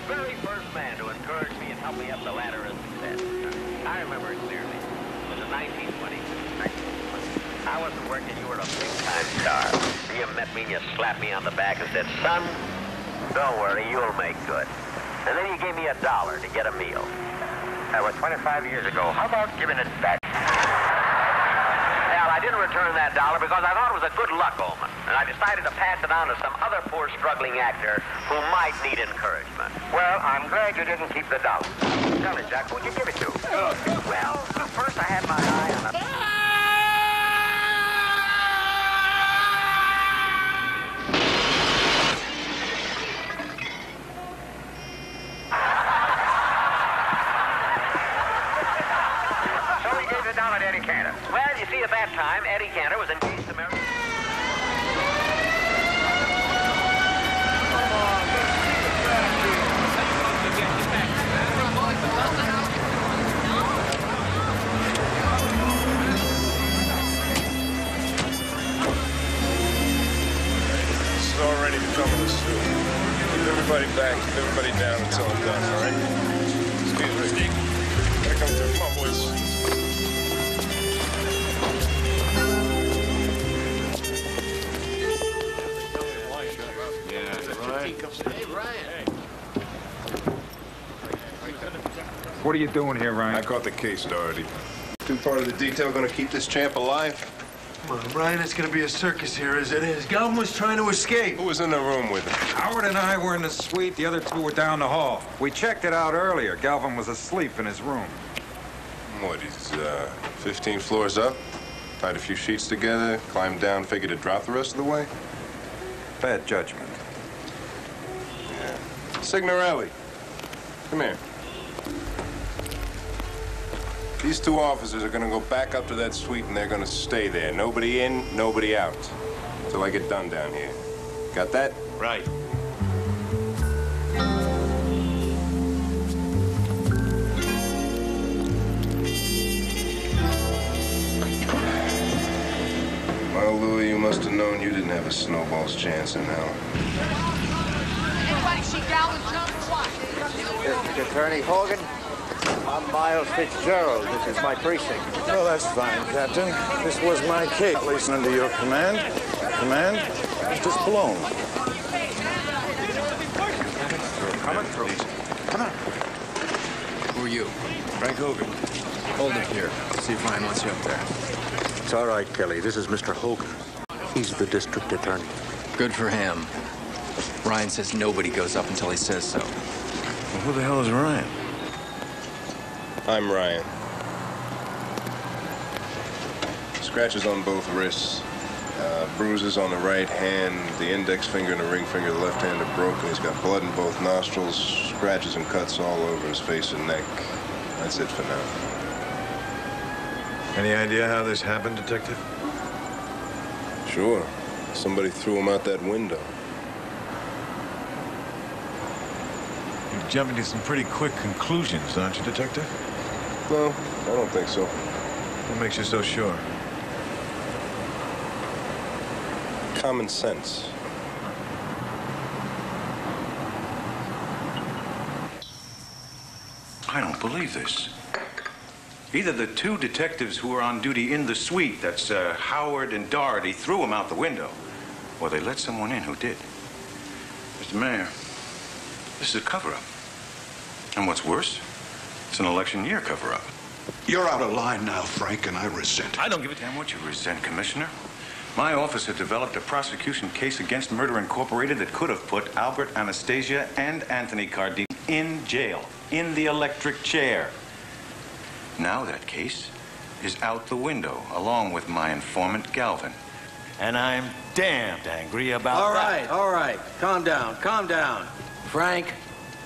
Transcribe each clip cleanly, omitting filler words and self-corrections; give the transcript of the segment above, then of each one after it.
very first man to encourage me and help me up the ladder of success. I remember it clearly. It was in 1920. I wasn't working. You were a big-time star. You met me and you slapped me on the back and said, son, don't worry, you'll make good. And then you gave me $1 to get a meal. That was 25 years ago. How about giving it back? Well, I didn't return that $1 because I thought it was a good luck omen. And I decided to pass it on to some other poor struggling actor who might need encouragement. Well, I'm glad you didn't keep the $1. Tell me, Jack, who'd you give it to? Well, first I had my eye on a... Eddie Cantor. Well, you see, at that time, Eddie Cantor was engaged to marry... This is already becoming a stew. Keep everybody back, keep everybody down until I'm done, all right? Excuse me. Here comes the... Come on, boys. Hey, Ryan. What are you doing here, Ryan? I caught the case, Doherty. Two part of the detail gonna keep this champ alive? Come on, Ryan, it's gonna be a circus here, as it is. Galvin was trying to escape. Who was in the room with him? Howard and I were in the suite. The other two were down the hall. We checked it out earlier. Galvin was asleep in his room. What, he's 15 floors up? Tied a few sheets together, climbed down, figured to drop the rest of the way? Bad judgment. Yeah. Signorelli, come here. These two officers are gonna go back up to that suite and they're gonna stay there. Nobody in, nobody out. Till I get done down here. Got that? Right. Well, Louis, you must have known you didn't have a snowball's chance in hell. Anybody see Galvin jump? What? District Attorney Hogan, I'm Miles Fitzgerald. This is my precinct. Well, that's fine, Captain. This was my case. Listen under your command. Command, Mr. Spallone. Coming through. Come on. Who are you? Frank Hogan. Hold it here. See if Ryan wants you up there. It's all right, Kelly. This is Mr. Hogan. He's the district attorney. Good for him. Ryan says nobody goes up until he says so. Well, who the hell is Ryan? I'm Ryan. Scratches on both wrists. Bruises on the right hand. The index finger and the ring finger of the left hand are broken. He's got blood in both nostrils. Scratches and cuts all over his face and neck. That's it for now. Any idea how this happened, Detective? Sure. Somebody threw him out that window. You're jumping to some pretty quick conclusions, aren't you, Detective? No, I don't think so. What makes you so sure? Common sense. I don't believe this. Either the two detectives who were on duty in the suite, that's Howard and Doherty, threw him out the window, or they let someone in who did. Mr. Mayor, this is a cover-up. And what's worse, it's an election year cover-up. You're out of line now, Frank, and I resent it. I don't give a damn what you resent, Commissioner. My office had developed a prosecution case against Murder Incorporated that could have put Albert, Anastasia, and Anthony Cardine in jail, in the electric chair. Now that case is out the window, along with my informant, Galvin. And I'm damned angry about that. All right. Calm down, calm down. Frank,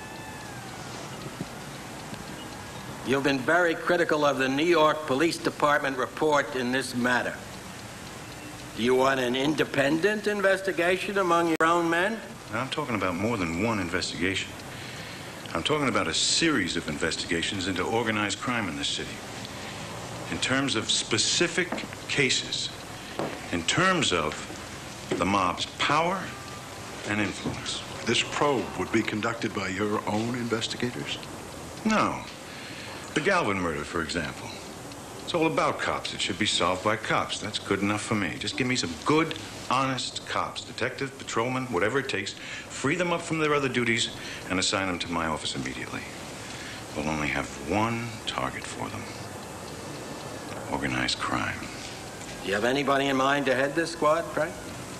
you've been very critical of the New York Police Department report in this matter. Do you want an independent investigation among your own men? Now, I'm talking about more than one investigation. I'm talking about a series of investigations into organized crime in this city. In terms of specific cases. In terms of the mob's power and influence. This probe would be conducted by your own investigators? No. The Galvin murder, for example. It's all about cops. It should be solved by cops. That's good enough for me. Just give me some good, honest cops. Detective, patrolman, whatever it takes. Free them up from their other duties and assign them to my office immediately. We'll only have one target for them. Organized crime. Do you have anybody in mind to head this squad, Frank?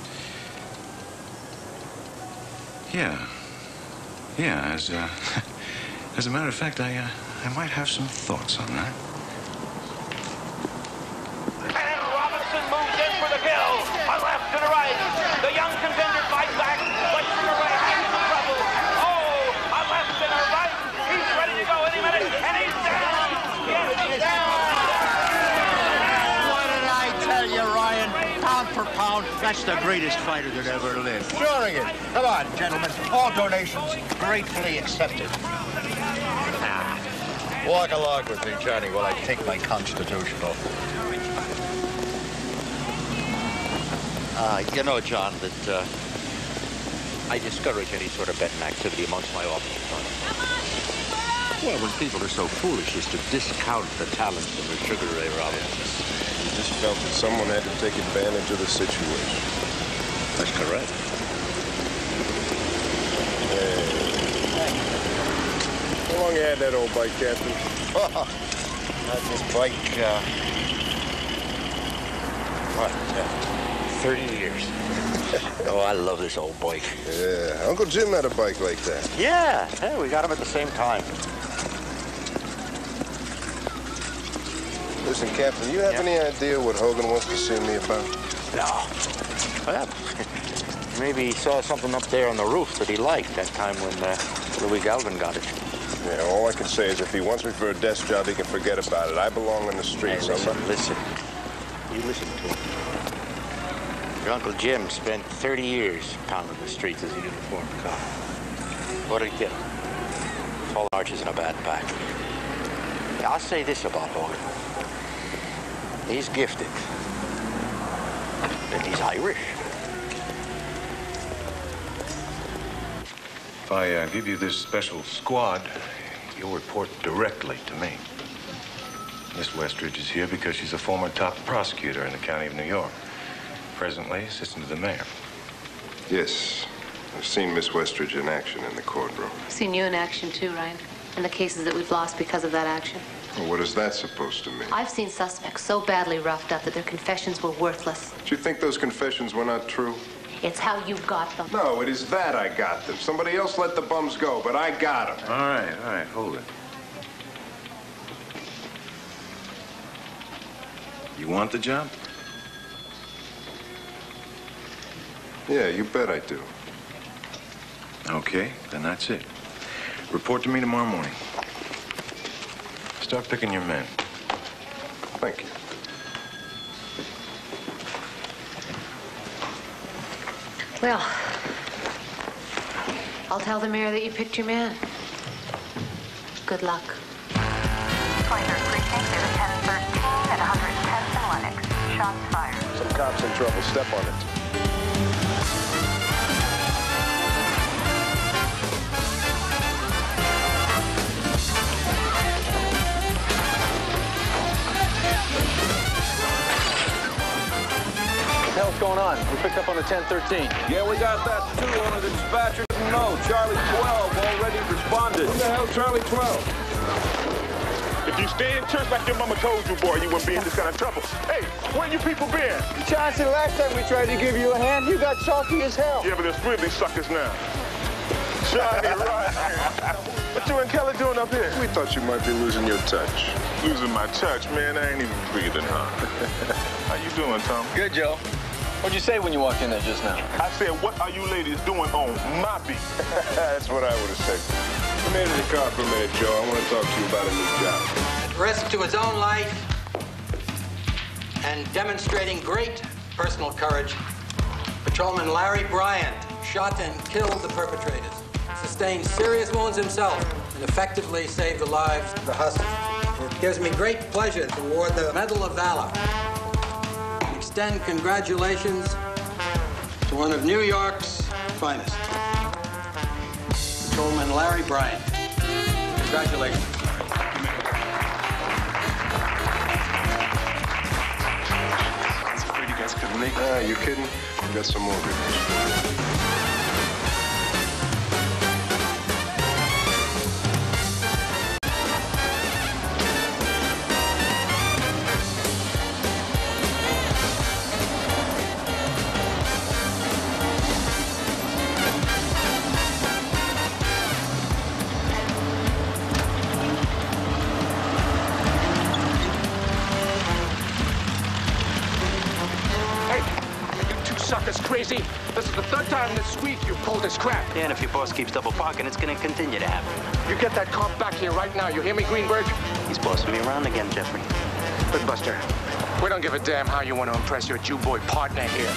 Yeah. Yeah, as a matter of fact, I might have some thoughts on that. And Robinson moves in for the kill. A left to the right. The young contender fights back, but Sugar has some trouble. Oh, a left and a right. He's ready to go any minute, and he's down. Yes, he's down. What did I tell you, Ryan? Pound for pound, that's the greatest fighter that ever lived. Sure again. Come on, gentlemen. All donations gratefully accepted. Walk along with me, Johnny, while I take my constitutional. You know, John, that I discourage any sort of betting activity amongst my officers. Well, when people are so foolish as to discount the talents of the Sugar Ray Robinson. You just felt that someone had to take advantage of the situation. That's correct. How long you had that old bike, Captain? Oh, this bike, 30 years. Oh, I love this old bike. Yeah, Uncle Jim had a bike like that. Yeah, hey, we got them at the same time. Listen, Captain, you have any idea what Hogan wants to see me about? No. Well, maybe he saw something up there on the roof that he liked that time when Louis Galvin got it. Yeah, all I can say is if he wants me for a desk job, he can forget about it. I belong in the streets. Hey, listen. You listen to him. Your Uncle Jim spent 30 years pounding the streets as a uniformed cop. What did he get him? Fall arches and a bad back. Yeah, I'll say this about Hogan. He's gifted. And he's Irish. If I give you this special squad, you'll report directly to me. Miss Westridge is here because she's a former top prosecutor in the county of New York. Presently, assistant to the mayor. Yes. I've seen Miss Westridge in action in the courtroom. I've seen you in action, too, Ryan. In the cases that we've lost because of that action. Well, what is that supposed to mean? I've seen suspects so badly roughed up that their confessions were worthless. Do you think those confessions were not true? It's how you got them. No, it is that I got them. Somebody else let the bums go, but I got them. All right, hold it. You want the job? Yeah, you bet I do. Okay, then that's it. Report to me tomorrow morning. Start picking your men. Thank you. Well, I'll tell the mayor that you picked your man. Good luck. 23rd Precinct, there's a 1013 at 110th and Lennox. Shots fired. Some cops in trouble. Step on it. What the hell's going on? We picked up on the 1013. Yeah, we got that too. Only the dispatcher didn't know. Charlie 12 already responded. Who the hell's Charlie 12? If you stay in church like your mama told you, boy, you wouldn't be in this kind of trouble. Hey, where you people been? Johnson, last time we tried to give you a hand, you got salty as hell. Yeah, but there's three of these suckers now. Johnny, right? What you and Kelly doing up here? We thought you might be losing your touch. Losing my touch, man. I ain't even breathing, huh? How you doing, Tom? Good, Joe. What'd you say when you walked in there just now? I said, what are you ladies doing on my beat? That's what I would have said. Come into the car for a minute, Joe. I want to talk to you about a new job. At risk to his own life and demonstrating great personal courage, Patrolman Larry Bryant shot and killed the perpetrators, sustained serious wounds himself, and effectively saved the lives of the hostages. It gives me great pleasure to award the Medal of Valor and extend congratulations to one of New York's finest. Patrolman Larry Bryant. Congratulations. I was afraid you guys couldn't make it. You kidding? We got some more good news. Suckers crazy. This is the third time this week you've pulled this crap. Yeah, and if your boss keeps double parking, it's gonna continue to happen. You get that cop back here right now. You hear me, Greenberg? He's bossing me around again, Jeffrey. Look, Buster, we don't give a damn how you want to impress your Jew boy partner here.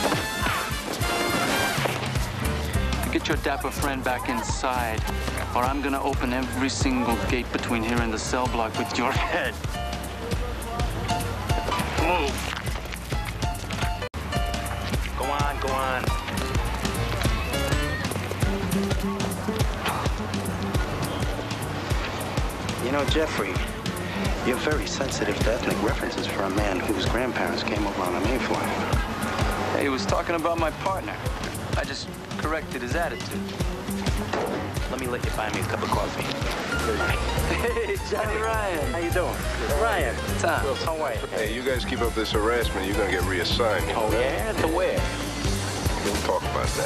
Get your dapper friend back inside, or I'm gonna open every single gate between here and the cell block with your head. Move. Go on. You know, Jeffrey, you're very sensitive to ethnic references for a man whose grandparents came over on a Mayflower. Hey, he was talking about my partner. I just corrected his attitude. Let me let you buy me a cup of coffee. Hey, Johnny Ryan. How you doing? Ryan. Tom. How are you? Hey, you guys keep up this harassment, you're gonna get reassigned. You know Oh, that? yeah? To where? We'll talk about that.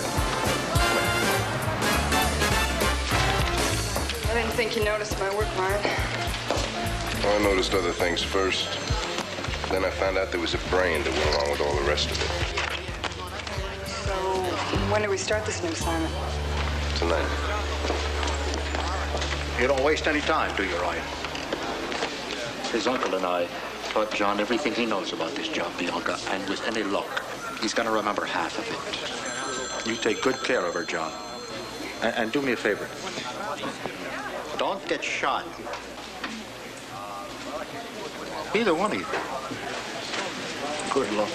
I didn't think you noticed my work, Ryan. I noticed other things first. Then I found out there was a brain that went along with all the rest of it. So, when do we start this new assignment? Tonight. You don't waste any time, do you, Ryan? His uncle and I taught John everything he knows about this job, Bianca, and with any luck, he's gonna remember half of it. You take good care of her, John. And do me a favor. Don't get shot. Either one of you. Good luck.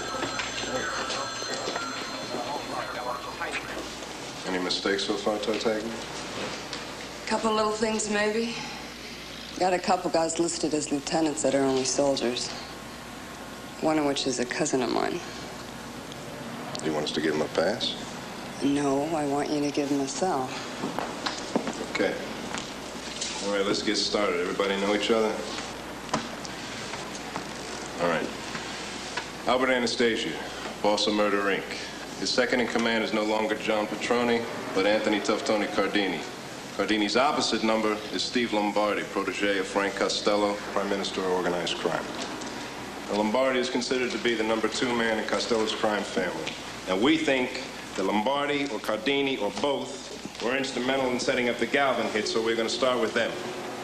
Any mistakes so far, Tartaglia? Couple little things, maybe. Got a couple guys listed as lieutenants that are only soldiers. One of which is a cousin of mine. You want us to give him a pass? No, I want you to give him a cell. Okay. All right, let's get started. Everybody know each other? All right. Albert Anastasia, boss of Murder, Inc. His second in command is no longer John Petroni, but Anthony Tough Tony Cardini. Cardini's opposite number is Steve Lombardi, protege of Frank Costello, Prime Minister of Organized Crime. Now, Lombardi is considered to be the #2 man in Costello's crime family. Now, we think that Lombardi or Cardini or both were instrumental in setting up the Galvin hit, so we're going to start with them.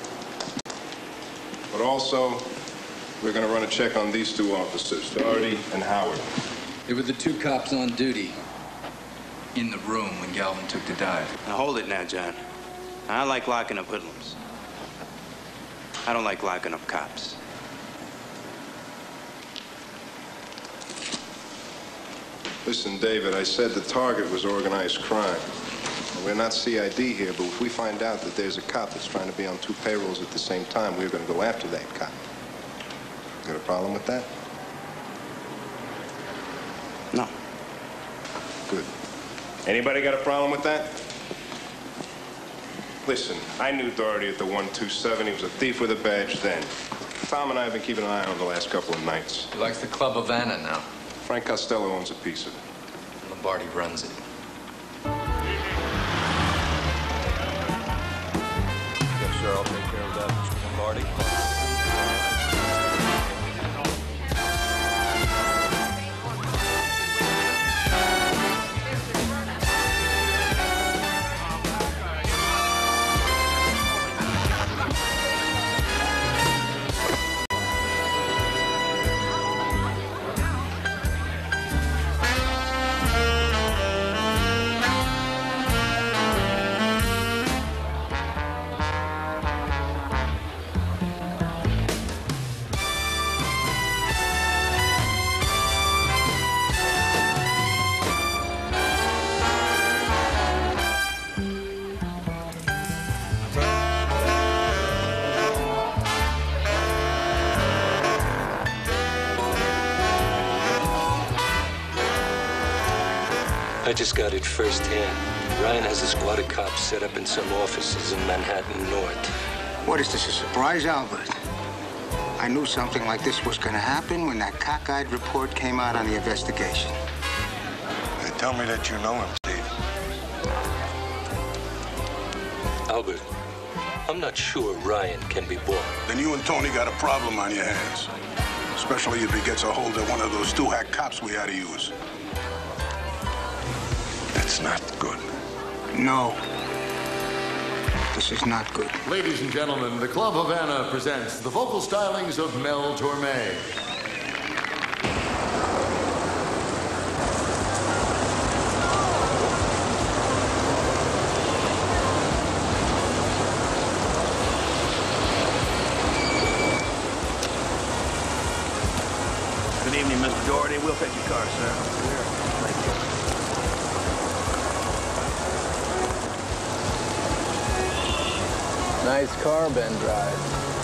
But also, we're going to run a check on these two officers, Doherty and Howard. They were the two cops on duty in the room when Galvin took the dive. Now hold it now, John. I like locking up hoodlums. I don't like locking up cops. Listen, David, I said the target was organized crime. We're not CID here, but if we find out that there's a cop that's trying to be on 2 payrolls at the same time, we're going to go after that cop. Got a problem with that? No. Good. Anybody got a problem with that? Listen, I knew Doherty at the 127. He was a thief with a badge then. Tom and I have been keeping an eye on him the last couple of nights. He likes the Club Havana now. Frank Costello owns a piece of it. Lombardi runs it. Yes, sir. I'll take care of that, Mr. Lombardi. I just got it firsthand. Ryan has a squad of cops set up in some offices in Manhattan North. What is this, a surprise, Albert? I knew something like this was gonna happen when that cockeyed report came out on the investigation. They tell me that you know him, Steve. Albert, I'm not sure Ryan can be bought. Then you and Tony got a problem on your hands. Especially if he gets a hold of one of those two-hack cops we had to use. That's not good. No. This is not good. Ladies and gentlemen, the Club Havana presents the vocal stylings of Mel Torme. Good evening, Mr. Doherty. We'll take your car, sir. Thank you. Nice car, Ben drives.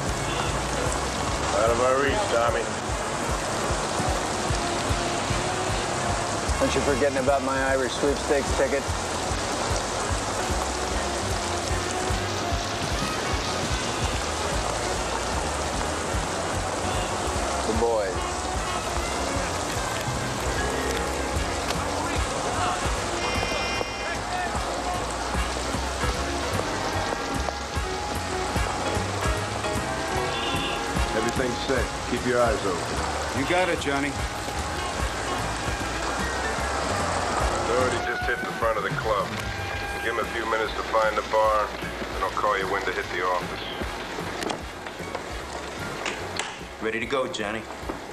Out of our reach, Tommy. Aren't you forgetting about my Irish sweepstakes ticket? The boys. Everything's set. Keep your eyes open. You got it, Johnny. Doherty just hit the front of the club. Give him a few minutes to find the bar, and I'll call you when to hit the office. Ready to go, Johnny.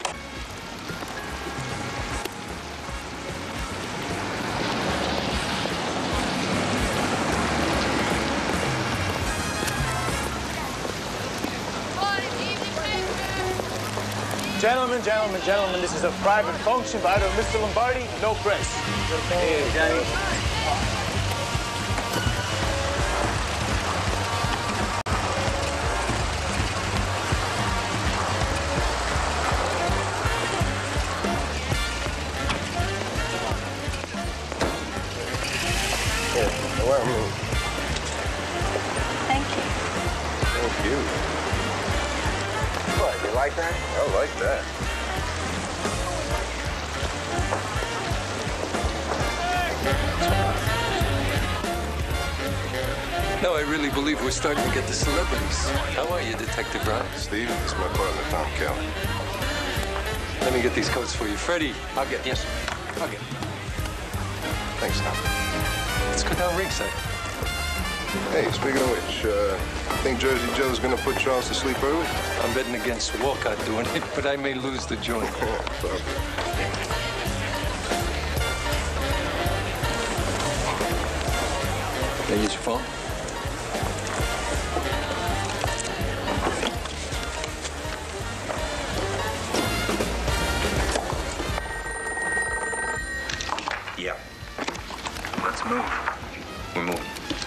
Gentlemen, this is a private function by Mr. Lombardi, no press. Hey, Johnny. Allow me. Thank you. Thank you. What, you like that? I like that. No, I really believe we're starting to get the celebrities. How are you, Detective Ryan? Steve, this is my partner, Tom Kelly. Let me get these coats for you. Freddie, I'll get it. Yes, sir. I'll get it. Thanks, Tom. let's go down ringside. Hey, speaking of which, think Jersey Joe's gonna put Charles to sleep early? I'm betting against Walcott doing it, but I may lose the joint. Can I use your phone? Yeah. Let's move. We're moving.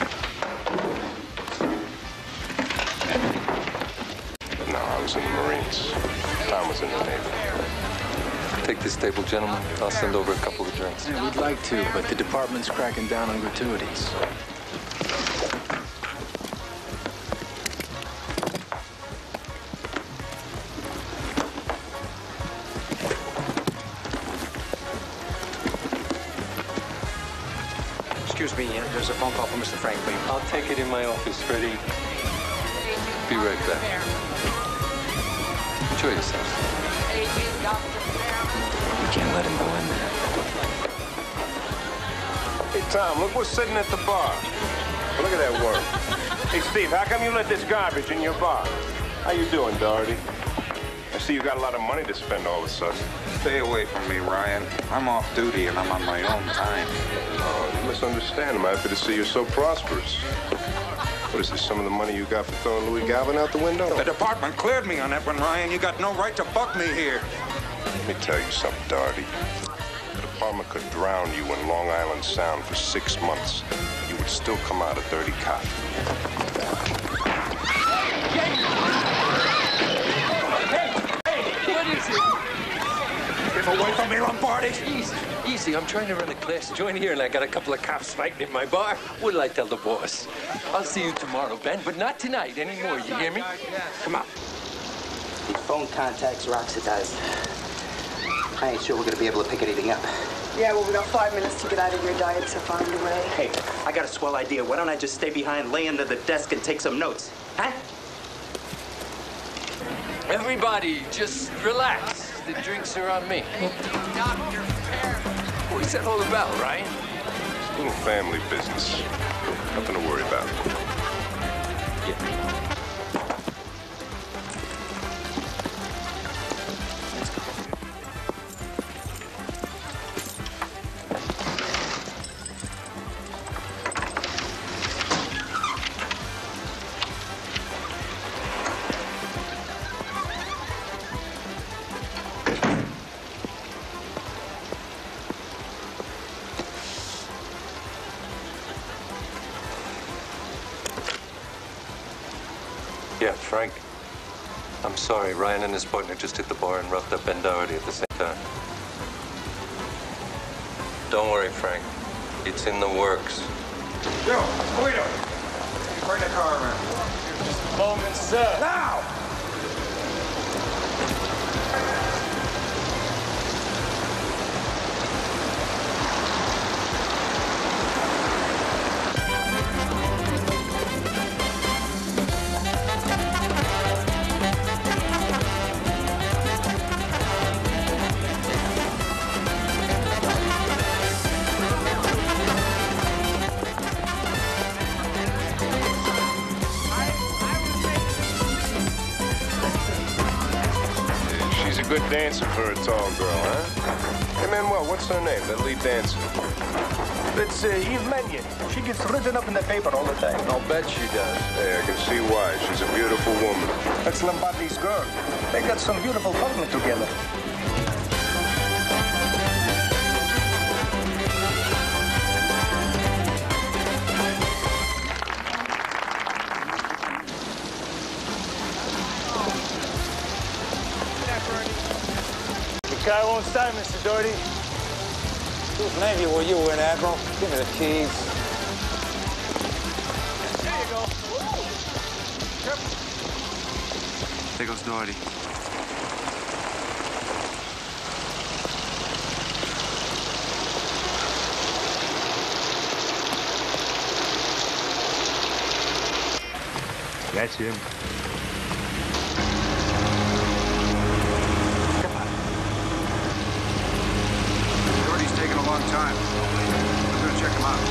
No, I was in the Marines. Tom was in the Navy. Take this table, gentlemen. I'll send over a couple of drinks. Yeah, we'd like to, but the department's cracking down on gratuities. Excuse me, there's a phone call from Mr. Franklin. I'll take it in my office, Freddie. Be right back. Enjoy yourself. You can't let him go in there. Hey, Tom, look what's sitting at the bar. Look at that worm. Hey, Steve, how come you let this garbage in your bar? How you doing, Doherty? I see you got a lot of money to spend all of a sudden. Stay away from me, Ryan. I'm off duty and I'm on my own time. Oh, you misunderstand. I'm happy to see you're so prosperous. What is this, some of the money you got for throwing Louis Galvin out the window? The department cleared me on that one, Ryan. You got no right to bug me here. Let me tell you something, Doherty. The department could drown you in Long Island Sound for 6 months. You would still come out a dirty cop. What is it? Get away from me, Lombardi! Easy, easy. I'm trying to run a class joint here, and I got a couple of cops fighting in my bar. What'll I tell the boss? I'll see you tomorrow, Ben, but not tonight anymore. You hear me? Come on. The phone contact's are oxidized. I ain't sure we're gonna be able to pick anything up. Yeah, well, we got 5 minutes to get out of your diet, so find a way. Hey, I got a swell idea. Why don't I just stay behind, lay under the desk, and take some notes? Huh? Everybody, just relax. The drinks are on me. What's that all about, Ryan? It's a little family business. Nothing to worry about. Yeah, Frank. I'm sorry. Ryan and his partner just hit the bar and roughed up Ben Doherty at the same time. Don't worry, Frank. It's in the works. Yo, Guido! Bring the car around. Just a moment, sir. Now! Good dancer for a tall girl, huh? Hey, Manuel, what's her name, that lead dancer? It's Eve Mannion. She gets written up in the paper all the time. I'll bet she does. Hey, I can see why. She's a beautiful woman. That's Lombardi's girl. They got some beautiful company together. The car won't start, Mr. Doherty. Whose Navy were you in, Admiral? Give me the keys. There you go. There goes Doherty. That's him. Doherty's taking a long time. I'm gonna check him out.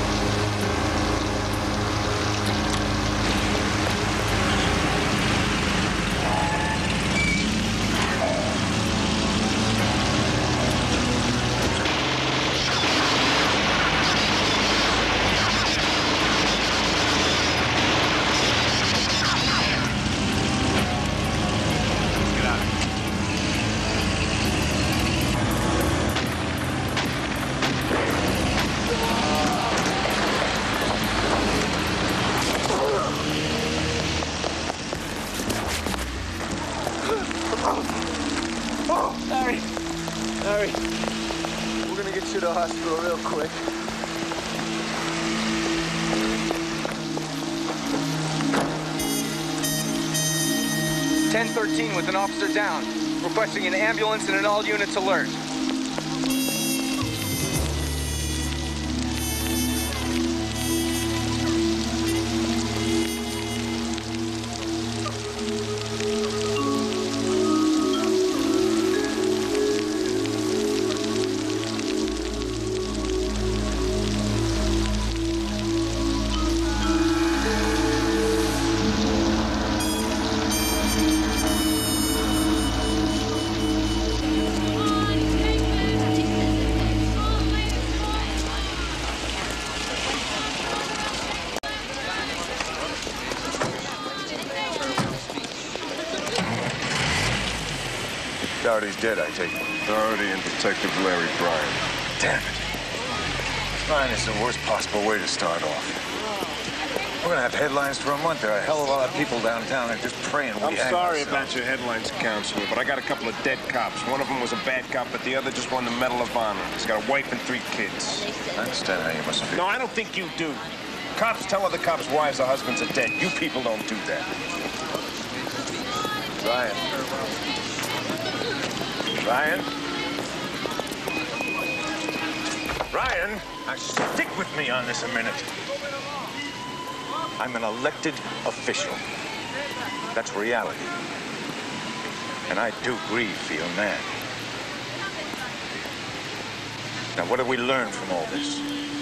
Larry, we're gonna get you to the hospital real quick. (1013) with an officer down. Requesting an ambulance and an all units alert. Doherty's dead, I take it. Doherty and Detective Larry Bryan. Damn it. Mine is the worst possible way to start off. We're gonna have headlines for a month. There are a hell of a lot of people downtown that are just praying we I'm hang sorry ourselves. about your headlines, Counselor, but I got a couple of dead cops. One of them was a bad cop, but the other just won the Medal of Honor. He's got a wife and 3 kids. I understand how you must feel. No, I don't think you do. Cops tell other cops' wives or husbands are dead. You people don't do that. Ryan. Ryan? Ryan, now stick with me on this a minute. I'm an elected official. That's reality. And I do grieve for your man. Now, what do we learn from all this?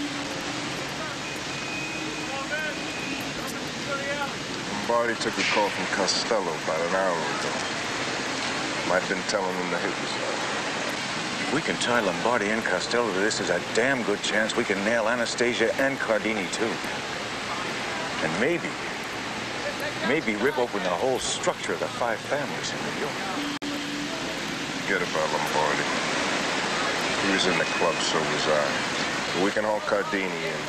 Lombardi took a call from Costello about an hour ago. Might have been telling him the hit was up. If we can tie Lombardi and Costello to this, there's a damn good chance we can nail Anastasia and Cardini, too. And maybe rip open the whole structure of the 5 families in New York. Forget about Lombardi. He was in the club, so was I. But we can haul Cardini in.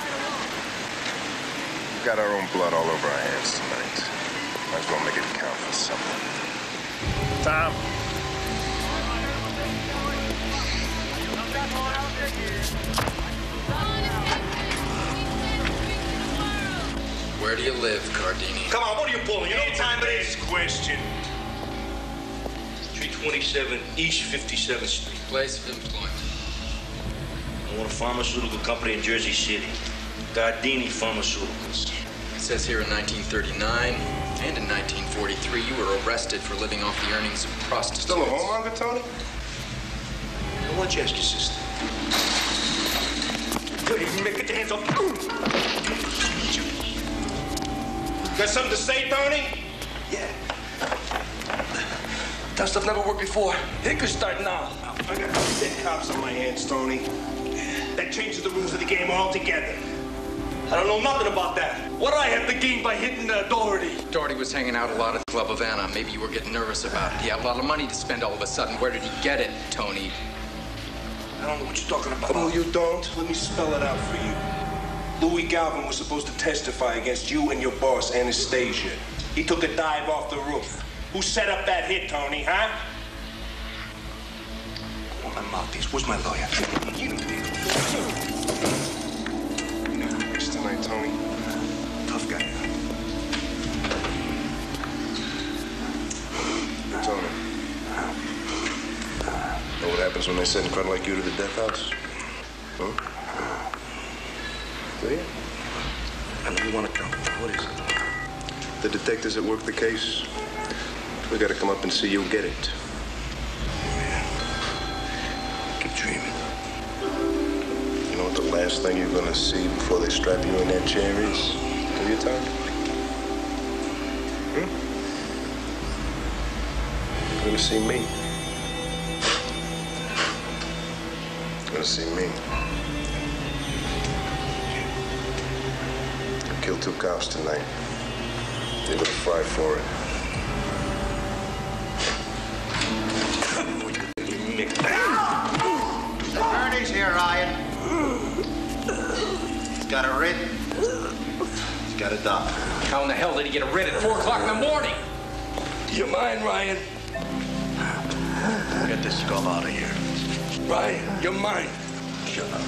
We've got our own blood all over our hands tonight. Might as well make it count for something. Tom. Where do you live, Cardini? Come on, what are you pulling? You know what time it is? Question. 327 East 57th Street. Place of employment. I want a pharmaceutical company in Jersey City. Gardini Pharmaceuticals. It says here in 1939 and in 1943 you were arrested for living off the earnings of prostitutes. Still a homemonger, Tony? Why don't you ask your sister? Good evening, man. Get your hands off. Got something to say, Tony? Yeah. That stuff never worked before. It could start now. I got 2 dead cops on my hands, Tony. That changes the rules of the game altogether. I don't know nothing about that. What do I have to gain by hitting Doherty? Doherty was hanging out a lot at the Club Havana. Maybe you were getting nervous about it. He had a lot of money to spend all of a sudden. Where did he get it, Tony? I don't know what you're talking about. Oh, you don't? Let me spell it out for you. Louis Galvin was supposed to testify against you and your boss, Anastasia. He took a dive off the roof. Who set up that hit, Tony, huh? I want my mouthpiece. Where's my lawyer? You know It's tonight, Tony. Tough guy. Tony. Know what happens when they send crud like you to the death house? Huh? Do you? I know you want to come. What is it? The detectives that work the case, we gotta come up and see you get it. Keep dreaming. You know what the last thing you're gonna see before they strap you in that chair is? Do you, Tom? You're gonna see me. You're gonna see me. I killed 2 cops tonight. You're gonna fry for it. The attorney's here, Ryan. He's got a writ. He's got a doc. How in the hell did he get a writ at 4 o'clock in the morning? You're mine, Ryan. Get this skull out of here. Ryan, you're mine. Shut up.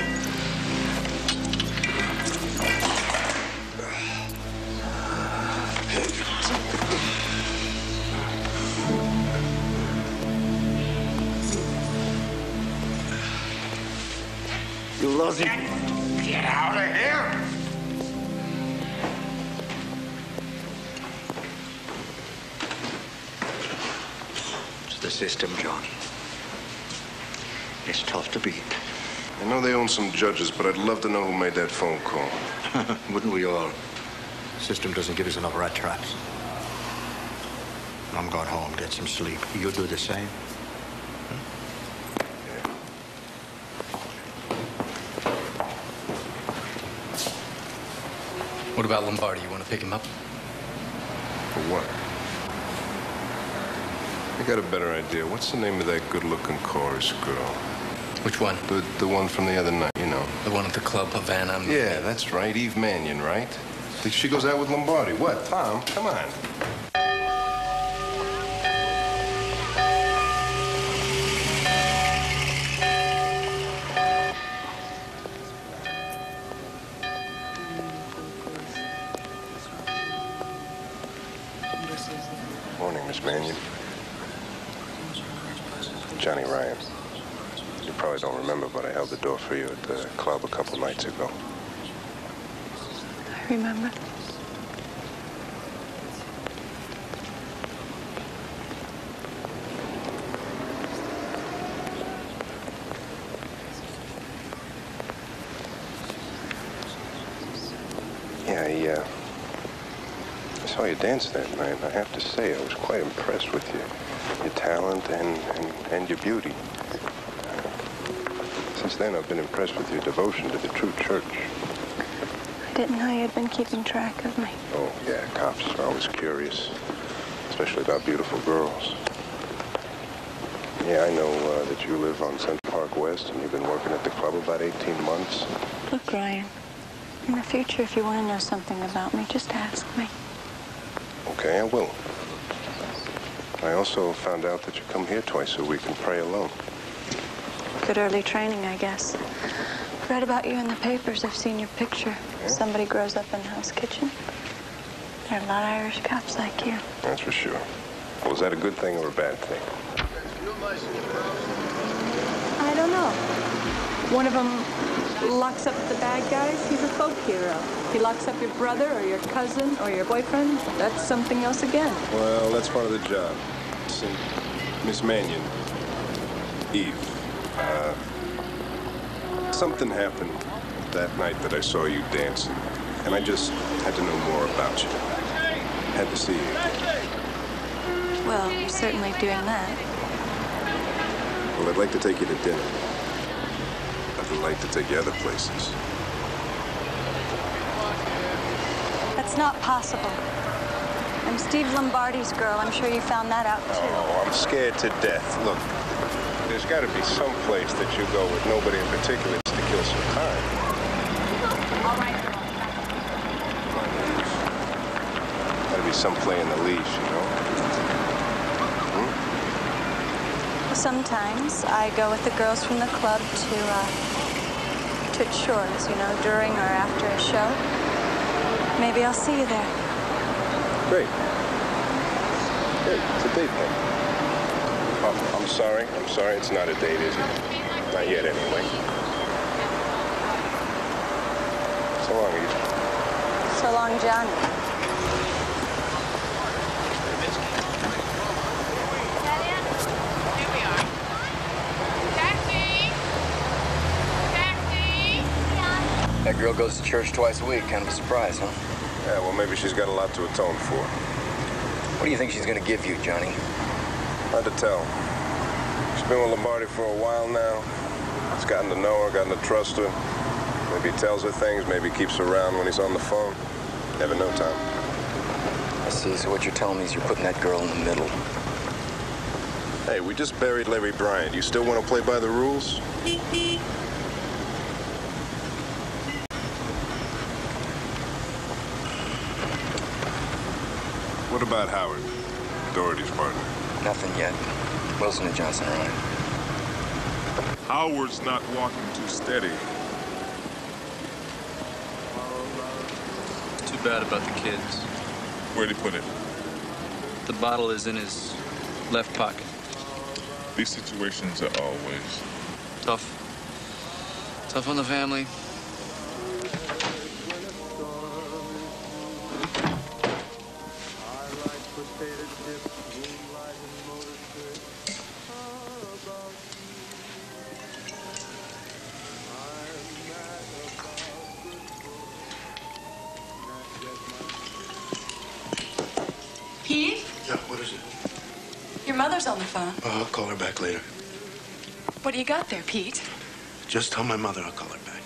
You lousy. Get out of here! It's the system, John. It's tough to beat. I know they own some judges, but I'd love to know who made that phone call. Wouldn't we all? The system doesn't give us enough rat traps. I'm going home, get some sleep. You'll do the same? What about Lombardi? You want to pick him up? For what? I got a better idea. What's the name of that good-looking chorus girl? Which one? The one from the other night, you know. The one at the Club Havana? Yeah, that's right. Eve Mannion, right? Think she goes out with Lombardi. What, Tom? Come on. Morning, Miss Mannion. Johnny Ryan. You probably don't remember, but I held the door for you at the club a couple nights ago. I remember. Yeah, I saw you dance that night. I have to say, I was quite impressed with you. Your talent and your beauty. Since then, I've been impressed with your devotion to the true church. I didn't know you had been keeping track of me. Oh, yeah, cops are always curious, especially about beautiful girls. Yeah, I know that you live on Central Park West, and you've been working at the club about 18 months. Look, Ryan, in the future, if you want to know something about me, just ask me. Okay, I will. I also found out that you come here twice a week and pray alone. Good early training, I guess. I've read about you in the papers. I've seen your picture. Yeah? Somebody grows up in Hell's Kitchen. There are a lot of Irish cops like you. That's for sure. Well, is that a good thing or a bad thing? I don't know. One of them locks up the bad guys. He's a folk hero. If he locks up your brother or your cousin or your boyfriend, that's something else again. Well, that's part of the job. See, Miss Mannion, Eve, something happened that night that I saw you dancing, and I just had to know more about you. Had to see you again. Well, you're certainly doing that. Well, I'd like to take you to dinner. I'd like to take you other places. That's not possible. I'm Steve Lombardi's girl. I'm sure you found that out, too. Oh, I'm scared to death. Look, there's got to be some place that you go with nobody in particular just to kill some time. All right. Got to be some play in the leash, you know? Sometimes I go with the girls from the club to chores, you know, during or after a show. Maybe I'll see you there. Great. Great. It's a date then. Oh, I'm sorry. It's not a date, is it? Not yet, anyway. So long, Eve. So long, Johnny. That girl goes to church twice a week. Kind of a surprise, huh? Yeah, well, maybe she's got a lot to atone for. What do you think she's gonna give you, Johnny? Hard to tell. She's been with Lombardi for a while now. He's gotten to know her, gotten to trust her. Maybe he tells her things, maybe keeps her around when he's on the phone. Never know, Tom. I see. So what you're telling me is you're putting that girl in the middle. Hey, we just buried Larry Bryant. You still want to play by the rules? What about Howard, Doherty's partner? Nothing yet. Wilson and Johnson are on it. Howard's not walking too steady. Too bad about the kids. Where'd he put it? The bottle is in his left pocket. These situations are always tough. Tough on the family. Pete? Yeah, what is it? Your mother's on the phone. I'll call her back later. What do you got there, Pete? Just tell my mother I'll call her back.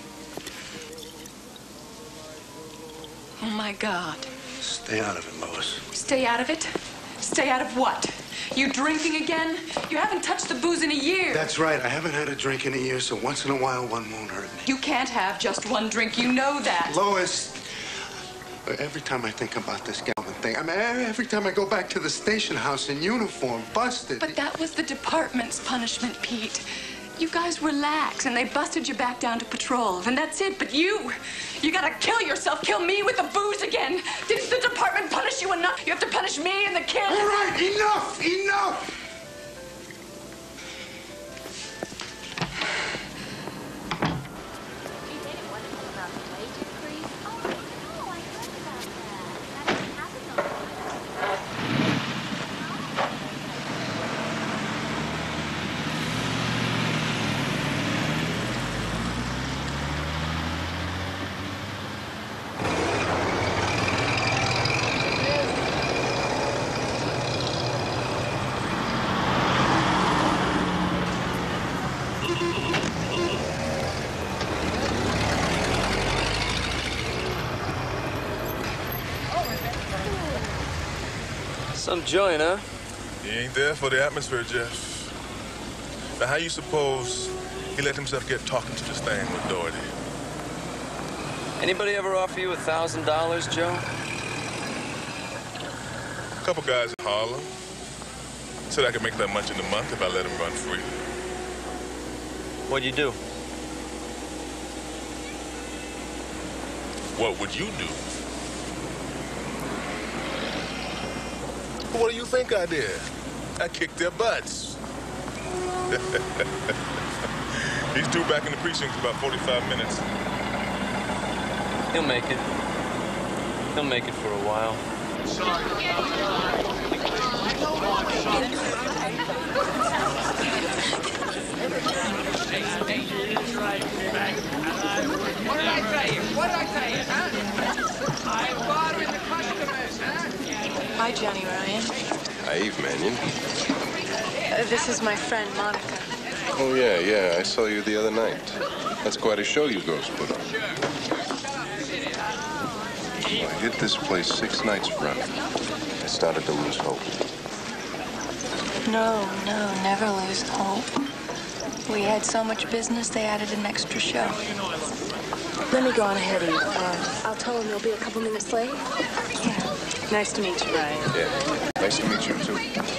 Oh, my God. Stay out of it, Lois. Stay out of it? Stay out of what? You drinking again? You haven't touched the booze in a year. That's right. I haven't had a drink in a year, so once in a while, one won't hurt me. You can't have just one drink. You know that. Lois, Every time I think about this Galvin thing, I mean, every time I go back to the station house in uniform, busted. But that was the department's punishment, Pete. You guys relax, and they busted you back down to patrol, and that's it. But you gotta kill yourself, kill me with the booze again. Didn't the department punish you enough? You have to punish me and the kid. All right, enough, enough! Some joint, huh? He ain't there for the atmosphere, Jeff. Now, how you suppose he let himself get talking to this thing with Doherty? Anybody ever offer you $1,000, Joe? A couple guys in Harlem said I could make that much in a month if I let him run free. What'd you do? What would you do? What do you think I did? I kicked their butts. He's due back in the precinct in about 45 minutes. He'll make it. He'll make it for a while. What did I tell you, huh? I'm bothering the customers, huh? Hi, Johnny Ryan. Hi, Eve Mannion. This is my friend, Monica. Oh, yeah. I saw you the other night. That's quite a show you girls put on. Well, I hit this place 6 nights running. I started to lose hope. No, never lose hope. We had so much business, they added an extra show. Let me go on ahead of you. I'll tell him you'll be a couple minutes late. Yeah. Nice to meet you, Ryan. Yeah, nice to meet you, too.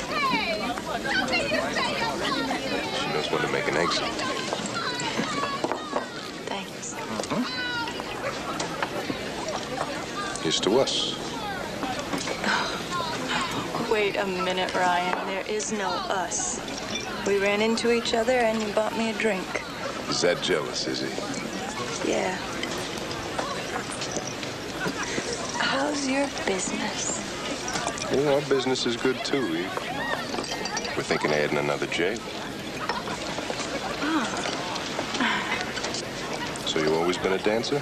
She knows when to make an exit. Thanks. Here's to us. Wait a minute, Ryan. There is no us. We ran into each other and you bought me a drink. Is that jealous, is he? Yeah. How's your business? Well, our business is good, too, Eve. We're thinking of adding another jail. Oh. So you always been a dancer?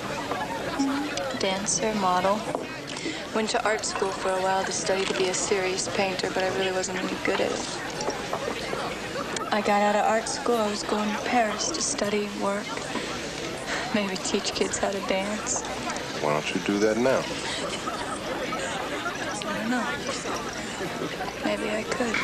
Dancer, model. Went to art school for a while to study to be a serious painter, but I really wasn't any good at it. I got out of art school, I was going to Paris to study and work. Maybe teach kids how to dance. Why don't you do that now? I don't know. Maybe I could.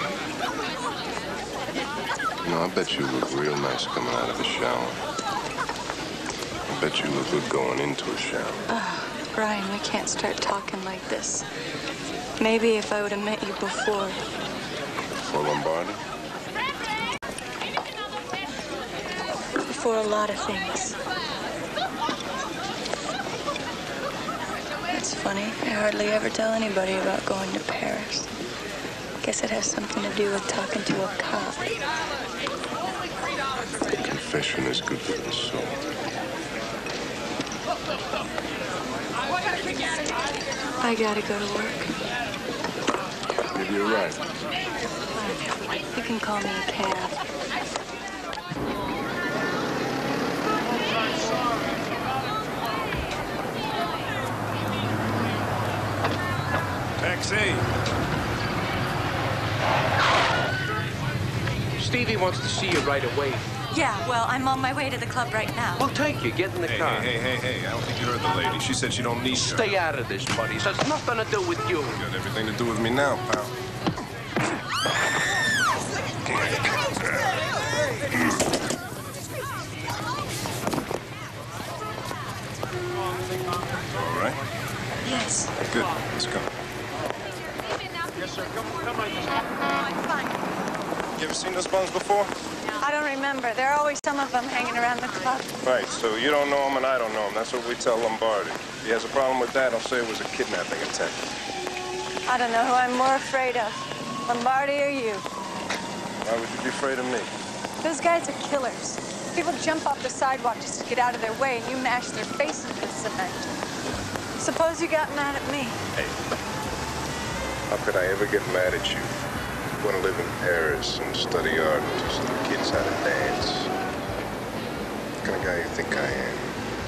No, I bet you look real nice coming out of the shower. I bet you look good going into a shower. Brian, we can't start talking like this. Maybe if I would have met you before. Before Lombardi? Before a lot of things. That's funny. I hardly ever tell anybody about going to Paris. Guess it has something to do with talking to a cop. Confession is good for the soul. I gotta go to work. Maybe you're right. You can call me a cab. Taxi. Stevie wants to see you right away. Yeah, well, I'm on my way to the club right now. We'll take you. Get in the car. Hey. I don't think you heard the lady. She said she don't need you. Stay out of this, buddy. It has nothing to do with you. Got everything to do with me now, pal. All right. Yes. Good. Let's go. Yes, sir. Come right this You ever seen those bums before? I don't remember. There are always some of them hanging around the club. Right, so you don't know him and I don't know him. That's what we tell Lombardi. If he has a problem with that, I'll say it was a kidnapping attempt. I don't know who I'm more afraid of, Lombardi or you. Why would you be afraid of me? Those guys are killers. People jump off the sidewalk just to get out of their way, and you mash their face into the cement. Suppose you got mad at me. Hey, how could I ever get mad at you? I want to live in Paris and study art and teach little kids how to dance. What kind of guy you think I am?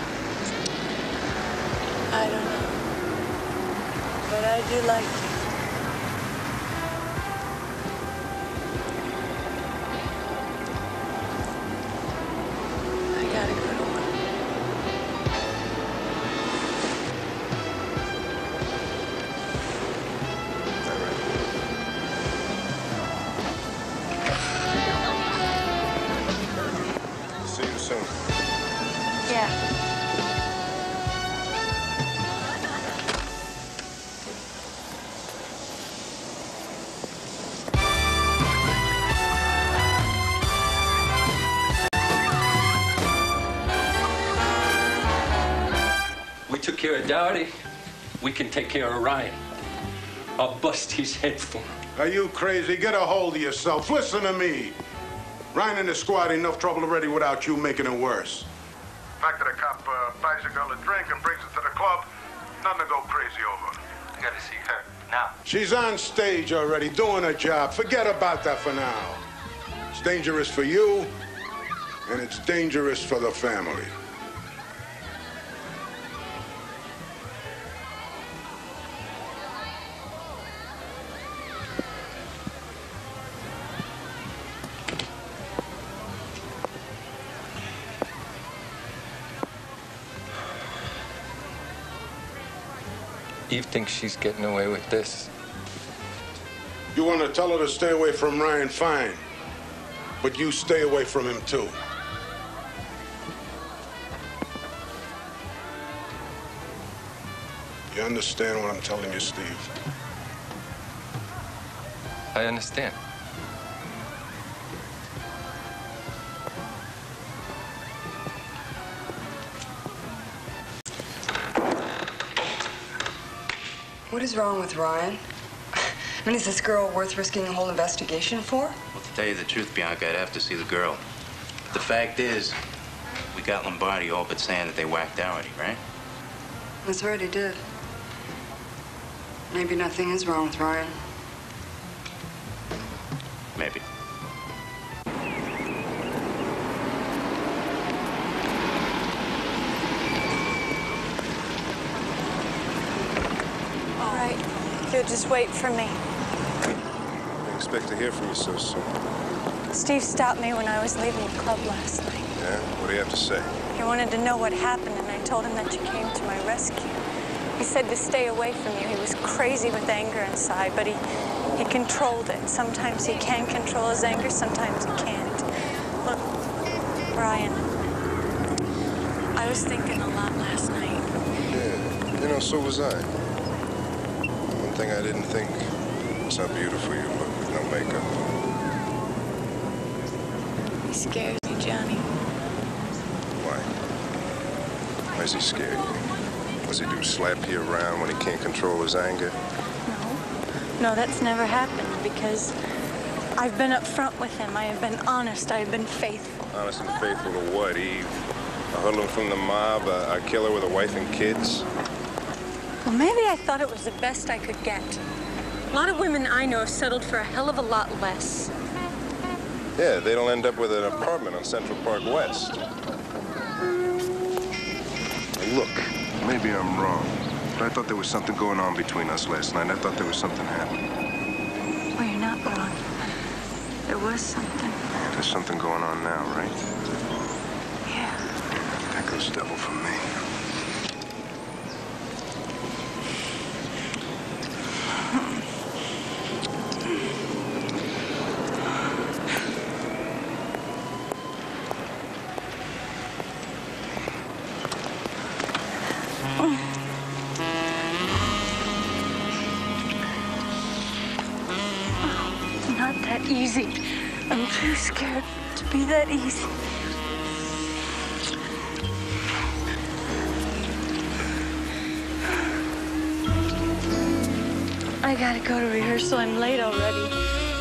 I don't know. But I do like you. I gotta go to work. See you soon. Yeah. We took care of Dowdy. We can take care of Ryan. I'll bust his head for him. Are you crazy? Get a hold of yourself. Listen to me. Ryan and his squad enough trouble already without you making it worse. The fact that a cop buys a girl a drink and brings her to the club, nothing to go crazy over. I gotta see her now. She's on stage already, doing her job. Forget about that for now. It's dangerous for you, and it's dangerous for the family. Eve thinks she's getting away with this. You want to tell her to stay away from Ryan, fine. But you stay away from him, too. You understand what I'm telling you, Steve? I understand. What is wrong with Ryan? I mean, is this girl worth risking a whole investigation for? Well, to tell you the truth, Bianca, I'd have to see the girl. But the fact is, we got Lombardi all but saying that they whacked Dougherty, right? That's right, he did. Maybe nothing is wrong with Ryan. Maybe. All right. You'll just wait for me. I expect to hear from you so soon. Steve stopped me when I was leaving the club last night. Yeah? What do you have to say? He wanted to know what happened, and I told him that you came to my rescue. He said to stay away from you. He was crazy with anger inside, but he controlled it. Sometimes he can control his anger, sometimes he can't. Look, Brian, I was thinking a lot last night. Yeah, you know, so was I. One thing I didn't think was how beautiful you look with no makeup. He scares me, Johnny. Why? Why is he scared? What's he do, slap you around when he can't control his anger? No, that's never happened because I've been up front with him. I have been honest. I have been faithful. Honest and faithful to what, Eve? A hoodlum from the mob, a killer with a wife and kids? Well, maybe I thought it was the best I could get. A lot of women I know have settled for a hell of a lot less. Yeah, they don't end up with an apartment on Central Park West. Look, maybe I'm wrong, but I thought there was something going on between us last night. I thought there was something happening. Well, you're not wrong. There was something. Yeah, there's something going on now, right? Yeah. That goes double for me. easy. I'm too scared to be that easy. I gotta go to rehearsal. I'm late already.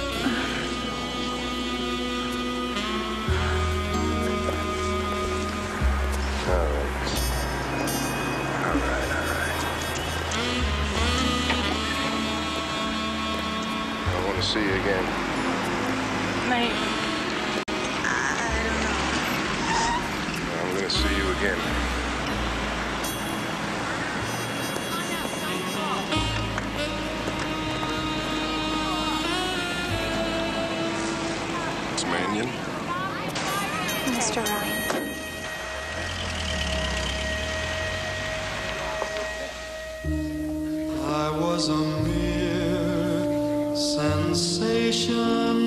See you again. Mate. I'm gonna see you again. Miss Mannion? Mr. Ryan. I was a mere sensation,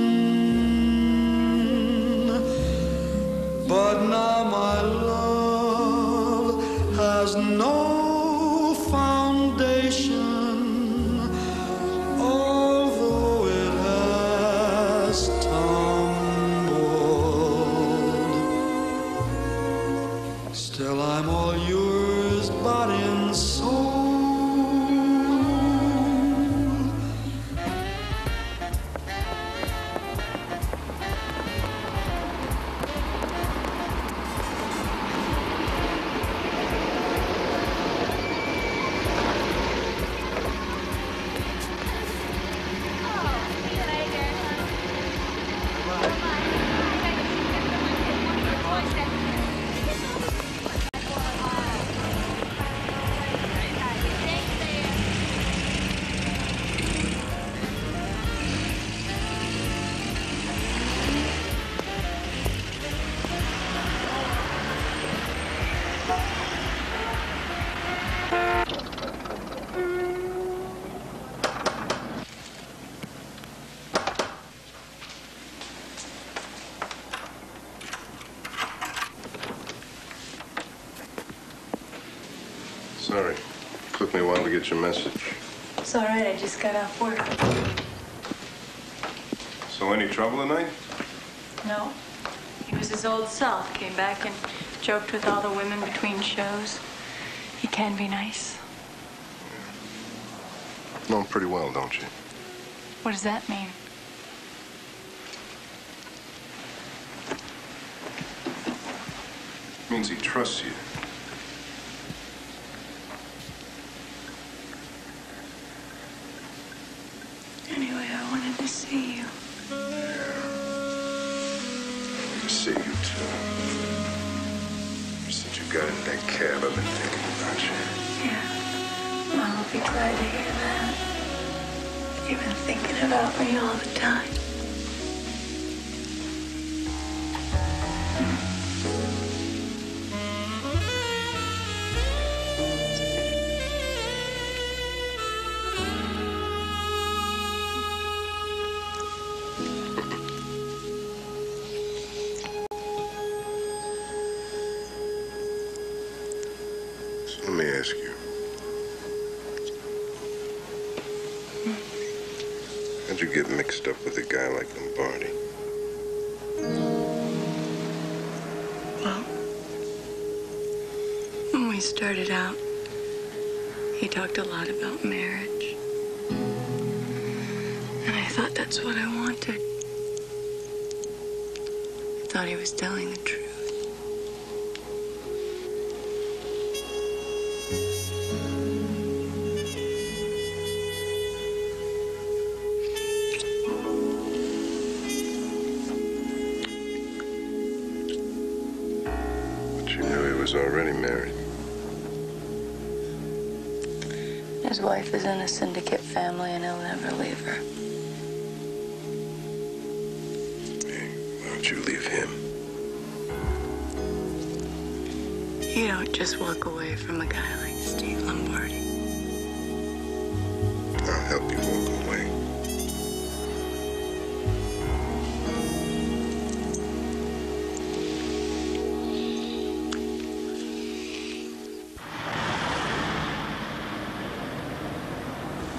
but now my love has no foundation, although it has tumbled. Still I'm all yours, body and soul. Sorry. Took me a while to get your message. It's all right. I just got off work. So any trouble tonight? No. He was his old self. Came back and joked with all the women between shows. He can be nice. Know him pretty well, don't you? What does that mean? Means he trusts you. Anyway, I wanted to see you. To see you, too. Since you got in that cab, I've been thinking about you. Yeah. Mom will be glad to hear that. You've been thinking about me all the time. Let me ask you. How'd you get mixed up with a guy like Lombardi? Well, when we started out, he talked a lot about marriage. And I thought that's what I wanted. I thought he was telling the truth. Already married. His wife is in a syndicate family and he'll never leave her. Hey, why don't you leave him? You don't just walk away from a guy like Steve Lombardi. I'll help you walk away.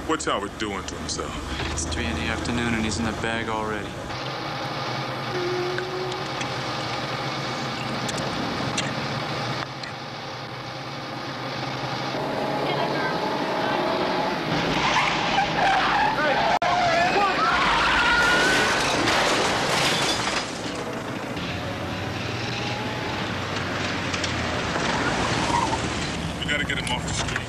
What's Albert doing to himself? It's 3 in the afternoon and he's in the bag already. We gotta get him off the street.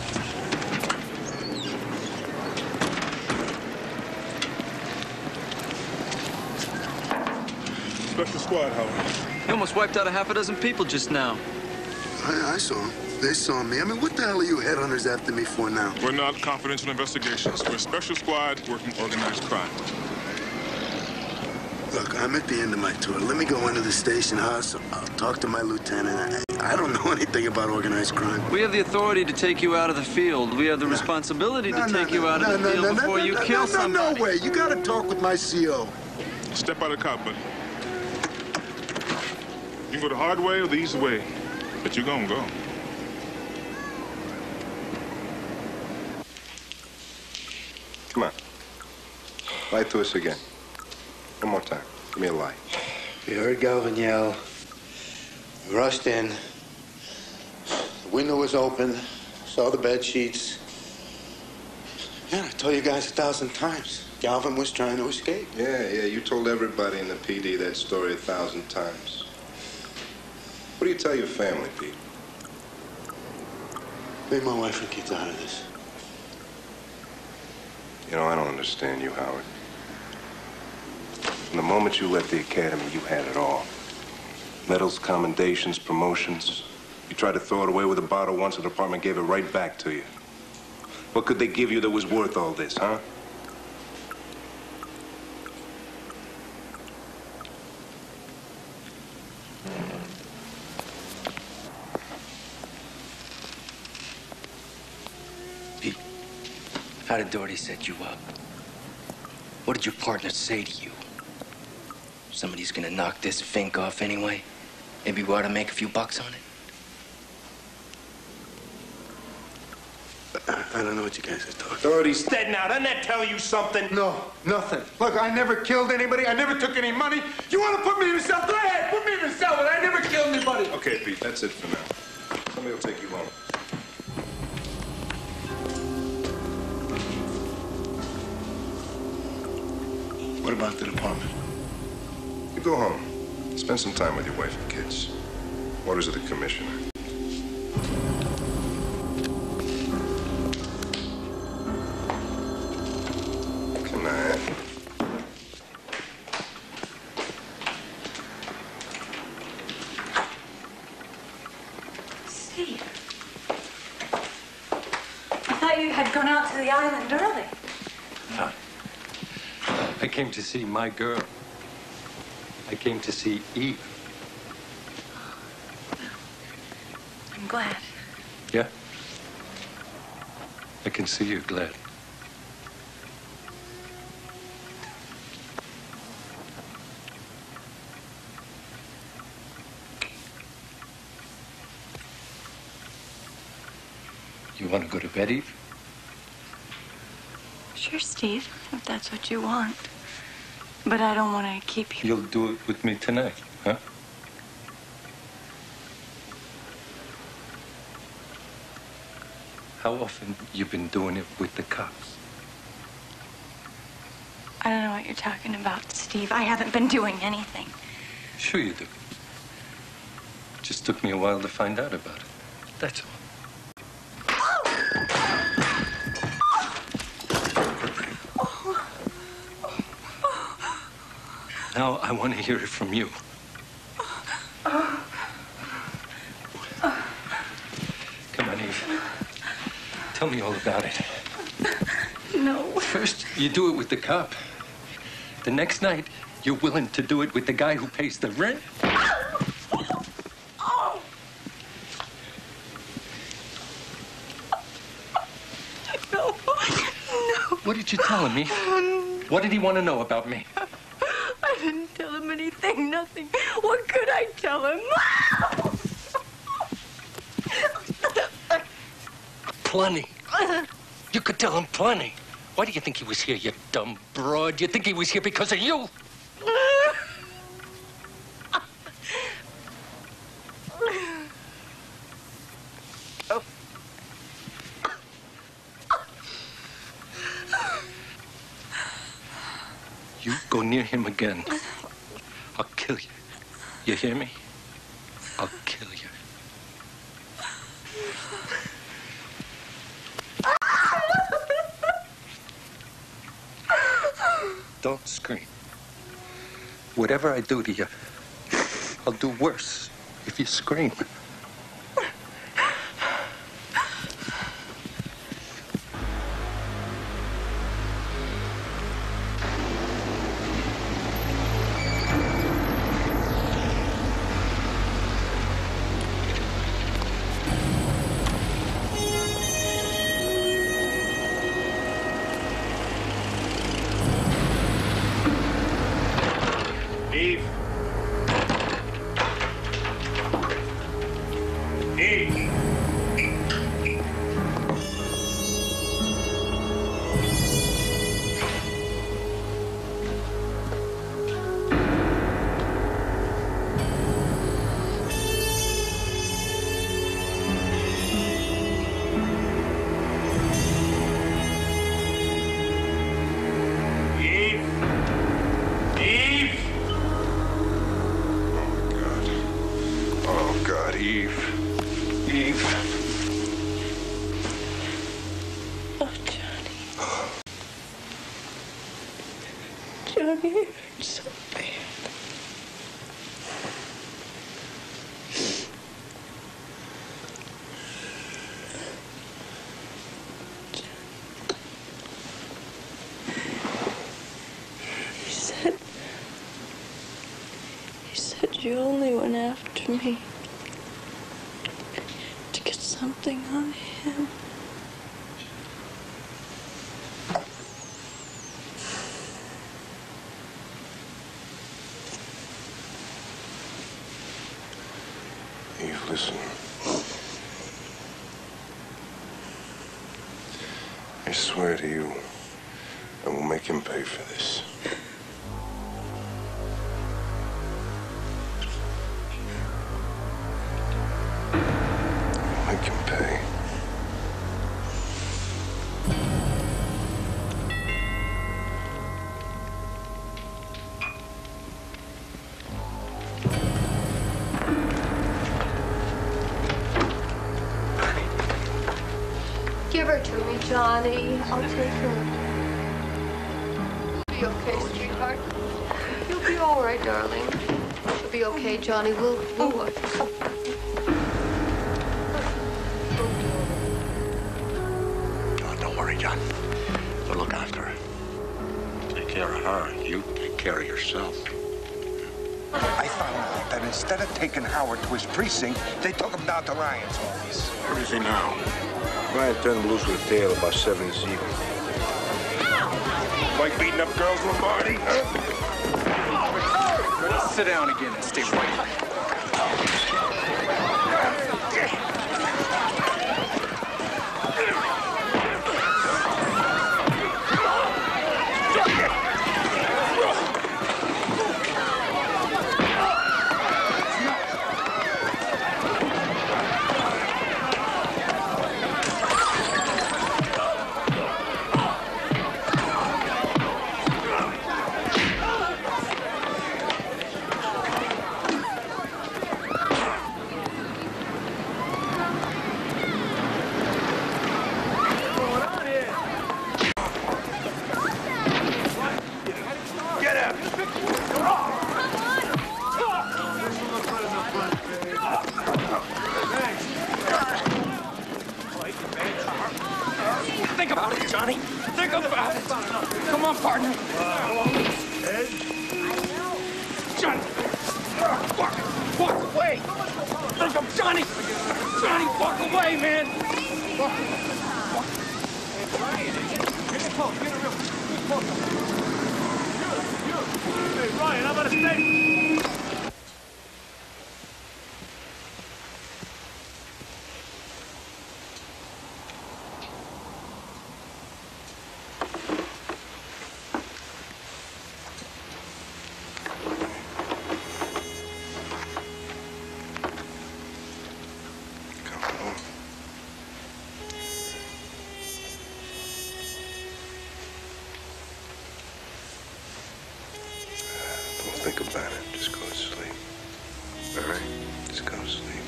Special squad, Howard. You almost wiped out a half a dozen people just now. I saw them. They saw me. I mean, what the hell are you headhunters after me for now? We're not confidential investigations. We're a special squad working organized crime. Look, I'm at the end of my tour. Let me go into the station house. I'll talk to my lieutenant. I don't know anything about organized crime. We have the authority to take you out of the field. We have the responsibility to take you out of the field before you kill somebody. No way. You gotta talk with my CO. Step out of the car, buddy. You can go the hard way or the easy way, but you're gonna go. Come on. Lie to us again. One more time. Give me a lie. We heard Galvin yell. We rushed in. The window was open. Saw the bed sheets. Yeah, I told you guys 1,000 times. Galvin was trying to escape. Yeah, you told everybody in the PD that story 1,000 times. What do you tell your family, Pete? Leave my wife and kids out of this. You know, I don't understand you, Howard. From the moment you left the academy, you had it all. Medals, commendations, promotions. You tried to throw it away with a bottle once, the department gave it right back to you. What could they give you that was worth all this, huh? Pete, how did Doherty set you up? What did your partner say to you? Somebody's gonna knock this Fink off anyway? Maybe we ought to make a few bucks on it? I don't know what you guys are talking. Doherty's Dead now. Doesn't that tell you something? No, nothing. Look, I never killed anybody. I never took any money. You want to put me in a cell? Go ahead, put me in a cell, but I never killed anybody. Okay, Pete, that's it for now. Somebody will take you home. What about the department? You go home. Spend some time with your wife and kids. Orders of the commissioner. Good night. Steve. I thought you had gone out to the island early. I came to see my girl. I came to see Eve. I'm glad. Yeah? I can see you're glad. You want to go to bed, Eve? Sure, Steve, if that's what you want. But I don't want to keep you. You'll do it with me tonight, huh? How often you been doing it with the cops? I don't know what you're talking about, Steve. I haven't been doing anything. Sure you do. Just took me a while to find out about it. That's all. Now I want to hear it from you. Come on, Eve. Tell me all about it. No. First, you do it with the cop. The next night, you're willing to do it with the guy who pays the rent. No. What did you tell him, Eve? What did he want to know about me? I didn't tell him anything, nothing. What could I tell him? Plenty. You could tell him plenty. Why do you think he was here, you dumb broad? You think he was here because of you? You go near him again, I'll kill you. You hear me? I'll kill you. Don't scream. Whatever I do to you, I'll do worse if you scream. You only went after me to get something on him. Eve, listen. I swear to you, I will make him pay for this. Give her to me, Johnny. I'll take her. You'll be okay, sweetheart. You'll be all right, darling. You'll be okay, Johnny. We'll watch. Oh, don't worry, John. We'll look after her. Take care of her. You take care of yourself. I found out that instead of taking Howard to his precinct, they took him down to Ryan's office. Where is he now? Ryan turned loose with a tail about 7 this evening. Like beating up girls, Lombardi? Sit down again and stay right. Think about it, Johnny. Think about it. Come on, partner. Johnny. Walk away. Think of Johnny. Johnny, walk away, man. Hey, Ryan, how about a steak? think about it. Just go to sleep. All right? Just go to sleep.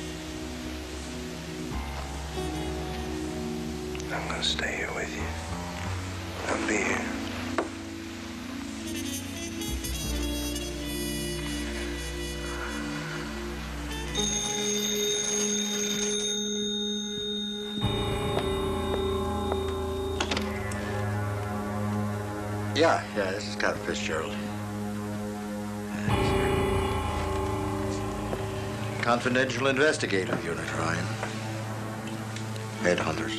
I'm gonna stay here with you. I'll be here. Yeah, this is Captain Fitzgerald. Confidential investigative unit, Ryan. Headhunters.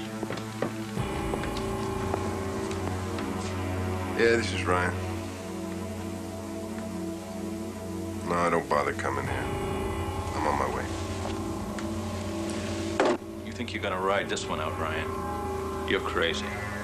Yeah, this is Ryan. No, don't bother coming here. I'm on my way. You think you're gonna ride this one out, Ryan? You're crazy.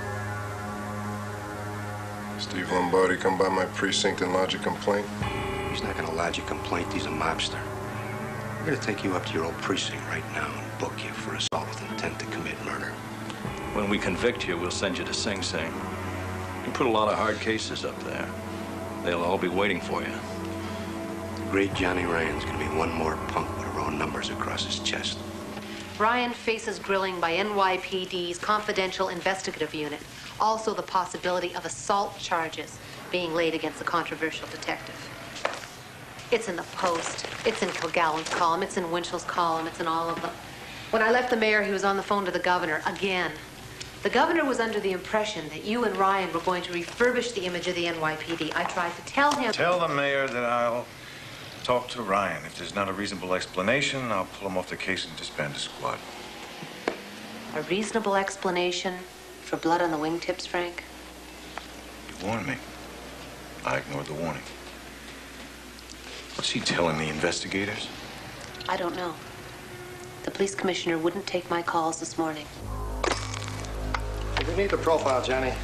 Steve Lombardi come by my precinct and lodge a complaint? He's not gonna lodge a complaint. He's a mobster. We're gonna take you up to your old precinct right now and book you for assault with intent to commit murder. When we convict you, we'll send you to Sing Sing. You put a lot of hard cases up there. They'll all be waiting for you. The great Johnny Ryan's gonna be one more punk with a row of numbers across his chest. Ryan faces grilling by NYPD's Confidential Investigative Unit. Also the possibility of assault charges being laid against the controversial detective. It's in the Post. It's in Kilgallen's column. It's in Winchell's column. It's in all of them. When I left the mayor, he was on the phone to the governor again. The governor was under the impression that you and Ryan were going to refurbish the image of the NYPD. I tried to tell him... Tell the mayor that I'll talk to Ryan. If there's not a reasonable explanation, I'll pull him off the case and disband the squad. A reasonable explanation for blood on the wingtips, Frank? You warned me. I ignored the warning. What's he telling the investigators? I don't know. The police commissioner wouldn't take my calls this morning. We need the profile, Johnny.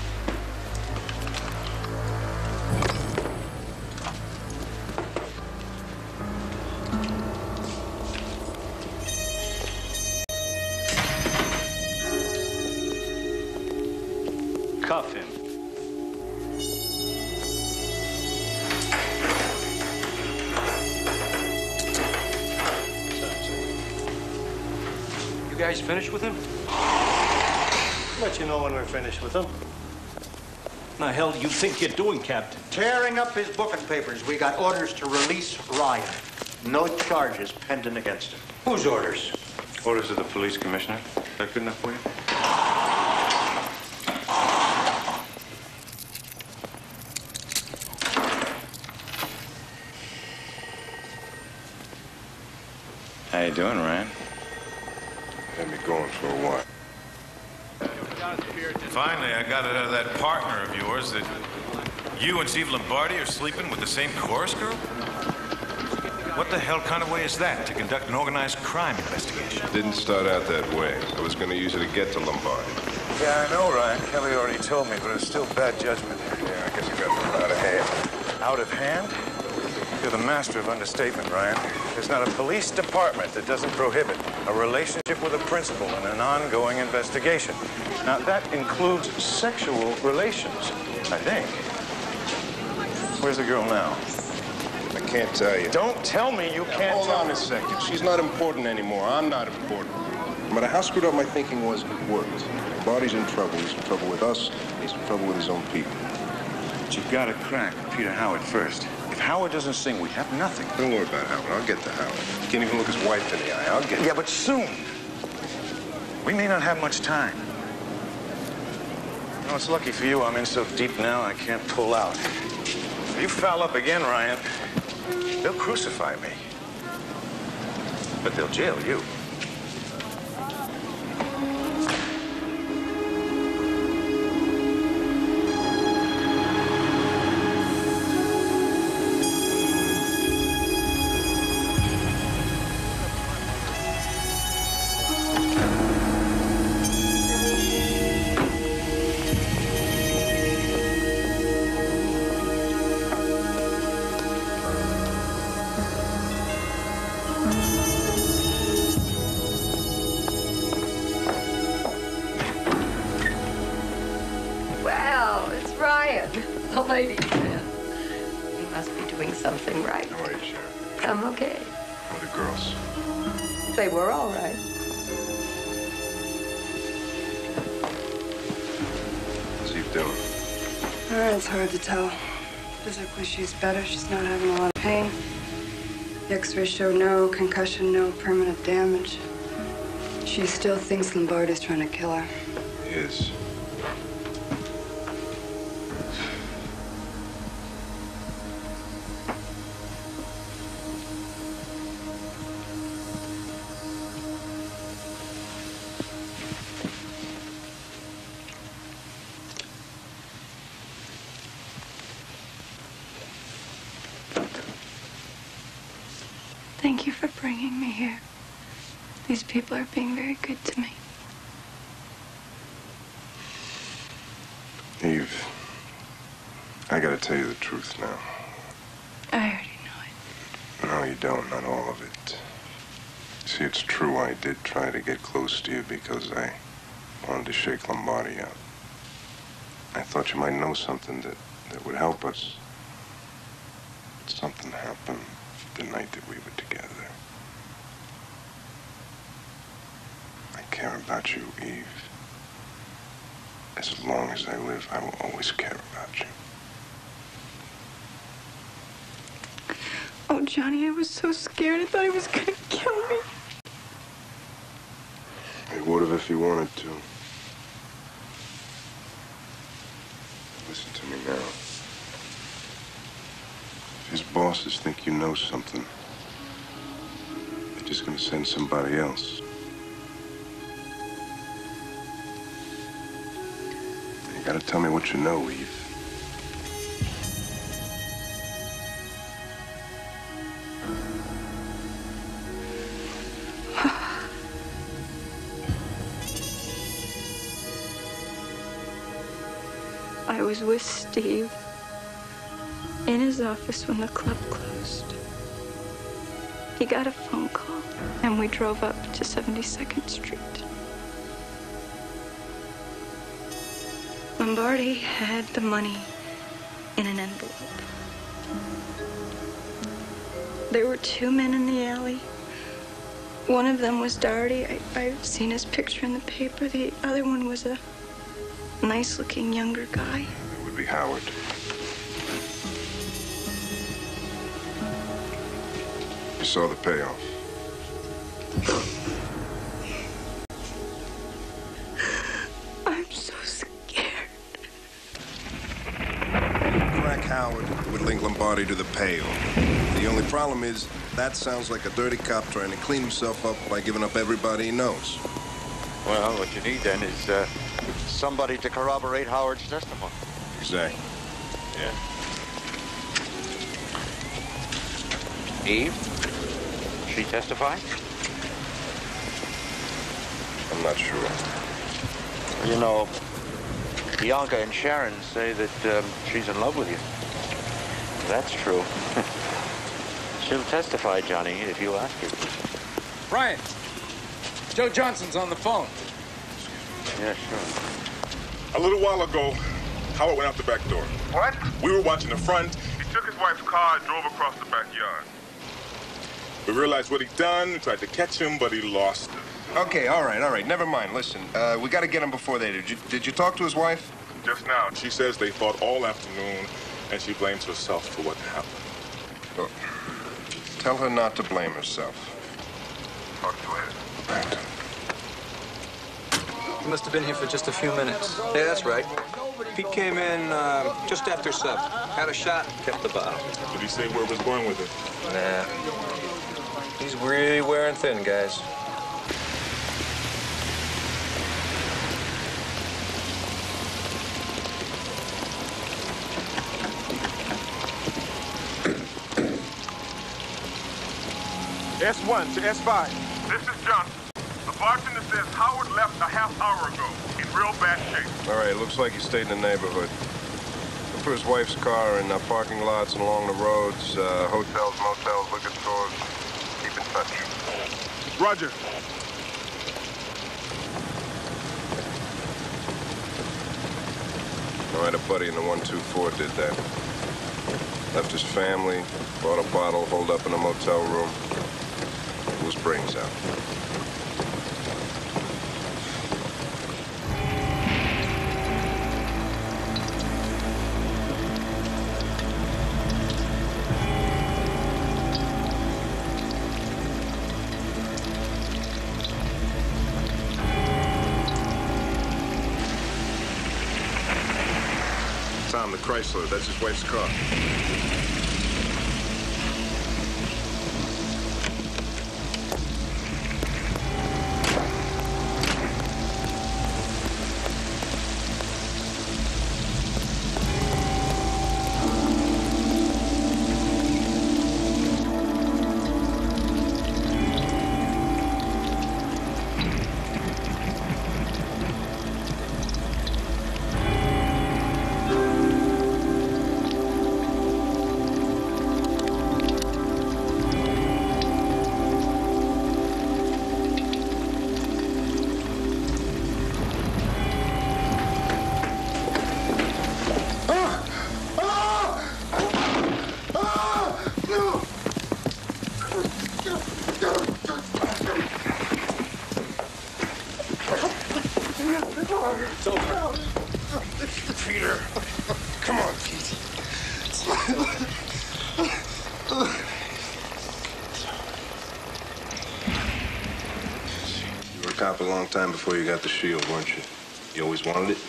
Cuff him. You guys finished with him? Let you know when we're finished with him. The hell do you think you're doing, Captain? Tearing up his booking papers. We got orders to release Ryan. No charges pending against him. Whose orders? Orders of the police commissioner. Is that good enough for you? How you doing, Ryan? Had me going for a while. Finally, I got it out of that partner of yours that you and Steve Lombardi are sleeping with the same chorus girl? What the hell kind of way is that to conduct an organized crime investigation? Didn't start out that way. I was going to use it to get to Lombardi. Yeah, I know, Ryan. Kelly already told me, but it's still bad judgment. Yeah, I guess you got thrown out of hand. Out of hand? You're the master of understatement, Ryan. There's not a police department that doesn't prohibit a relationship with a principal in an ongoing investigation. Now, that includes sexual relations, I think. Where's the girl now? I can't tell you. Don't tell me you can't Hold tell on me. a second. She's not important anymore. I'm not important. No matter how screwed up my thinking was, it worked. Lombardi's in trouble. He's in trouble with us. He's in trouble with his own people. But you've got to crack Peter Howard first. If Howard doesn't sing, we have nothing. Don't worry about Howard. I'll get to Howard. He can't even look his wife in the eye. I'll get Yeah, but soon. We may not have much time. No, it's lucky for you I'm in so deep now I can't pull out. If you foul up again, Ryan, they'll crucify me. But they'll jail you. Well, it's Ryan, the ladies' man. He must be doing something right. How are you, Sheriff? I'm okay. How are the girls? They were all right. How's Eve doing? All right, it's hard to tell. Physically, she's better. She's not having a lot of pain. The x-rays show no concussion, no permanent damage. She still thinks Lombardi's trying to kill her. He is. Thank you for bringing me here. These people are being very good to me. Eve, I gotta tell you the truth now. I already know it. No, you don't. Not all of it. See, it's true. I did try to get close to you because I wanted to shake Lombardi out. I thought you might know something that would help us. But something happened the night that we were together. I care about you, Eve. As long as I live, I will always care about you. Oh, Johnny, I was so scared. I thought he was gonna kill me. He would have if he wanted to. Listen to me now. If his bosses think you know something, they're just gonna send somebody else. You gotta tell me what you know, Eve. I was with Steve in his office when the club closed. He got a phone call, and we drove up to 72nd Street. Lombardi had the money in an envelope. There were two men in the alley. One of them was Doherty. I've seen his picture in the paper. The other one was a nice-looking younger guy. It would be Howard. You saw the payoff. I'm so scared. Crack Howard would link Lombardi to the payoff. The only problem is that sounds like a dirty cop trying to clean himself up by giving up everybody he knows. Well, what you need then is somebody to corroborate Howard's testimony. Exactly. Yeah. Eve? She testify? I'm not sure. You know, Bianca and Sharon say that she's in love with you. If that's true. She'll testify, Johnny, if you ask her. Brian, Joe Johnson's on the phone. Yeah, sure. A little while ago, Howard went out the back door. What? We were watching the front. He took his wife's car and drove across the backyard. We realized what he'd done. We tried to catch him, but he lost it. Okay, all right. Never mind. Listen, we got to get him before they do. Did you talk to his wife? Just now. She says they fought all afternoon, and she blames herself for what happened. Look, tell her not to blame herself. Talk to her. Right. You must have been here for just a few minutes. Yeah, that's right. Pete came in just after 7. Had a shot, kept the bottle. Did he say where he was going with it? Nah. He's really wearing thin, guys. S1 to S5. This is Johnson. The bartender says Howard left a half hour ago in real bad shape. All right, looks like he stayed in the neighborhood. Look for his wife's car in parking lots and along the roads, hotels, motels, liquor stores. Keep in touch. Roger. All right, a buddy in the 124 did that. Left his family, bought a bottle, holed up in a motel room, blew his brains out. Tom, the Chrysler, that's his wife's car. It's over. Peter. Come on, Pete. You were a cop a long time before you got the shield, weren't you? You always wanted it?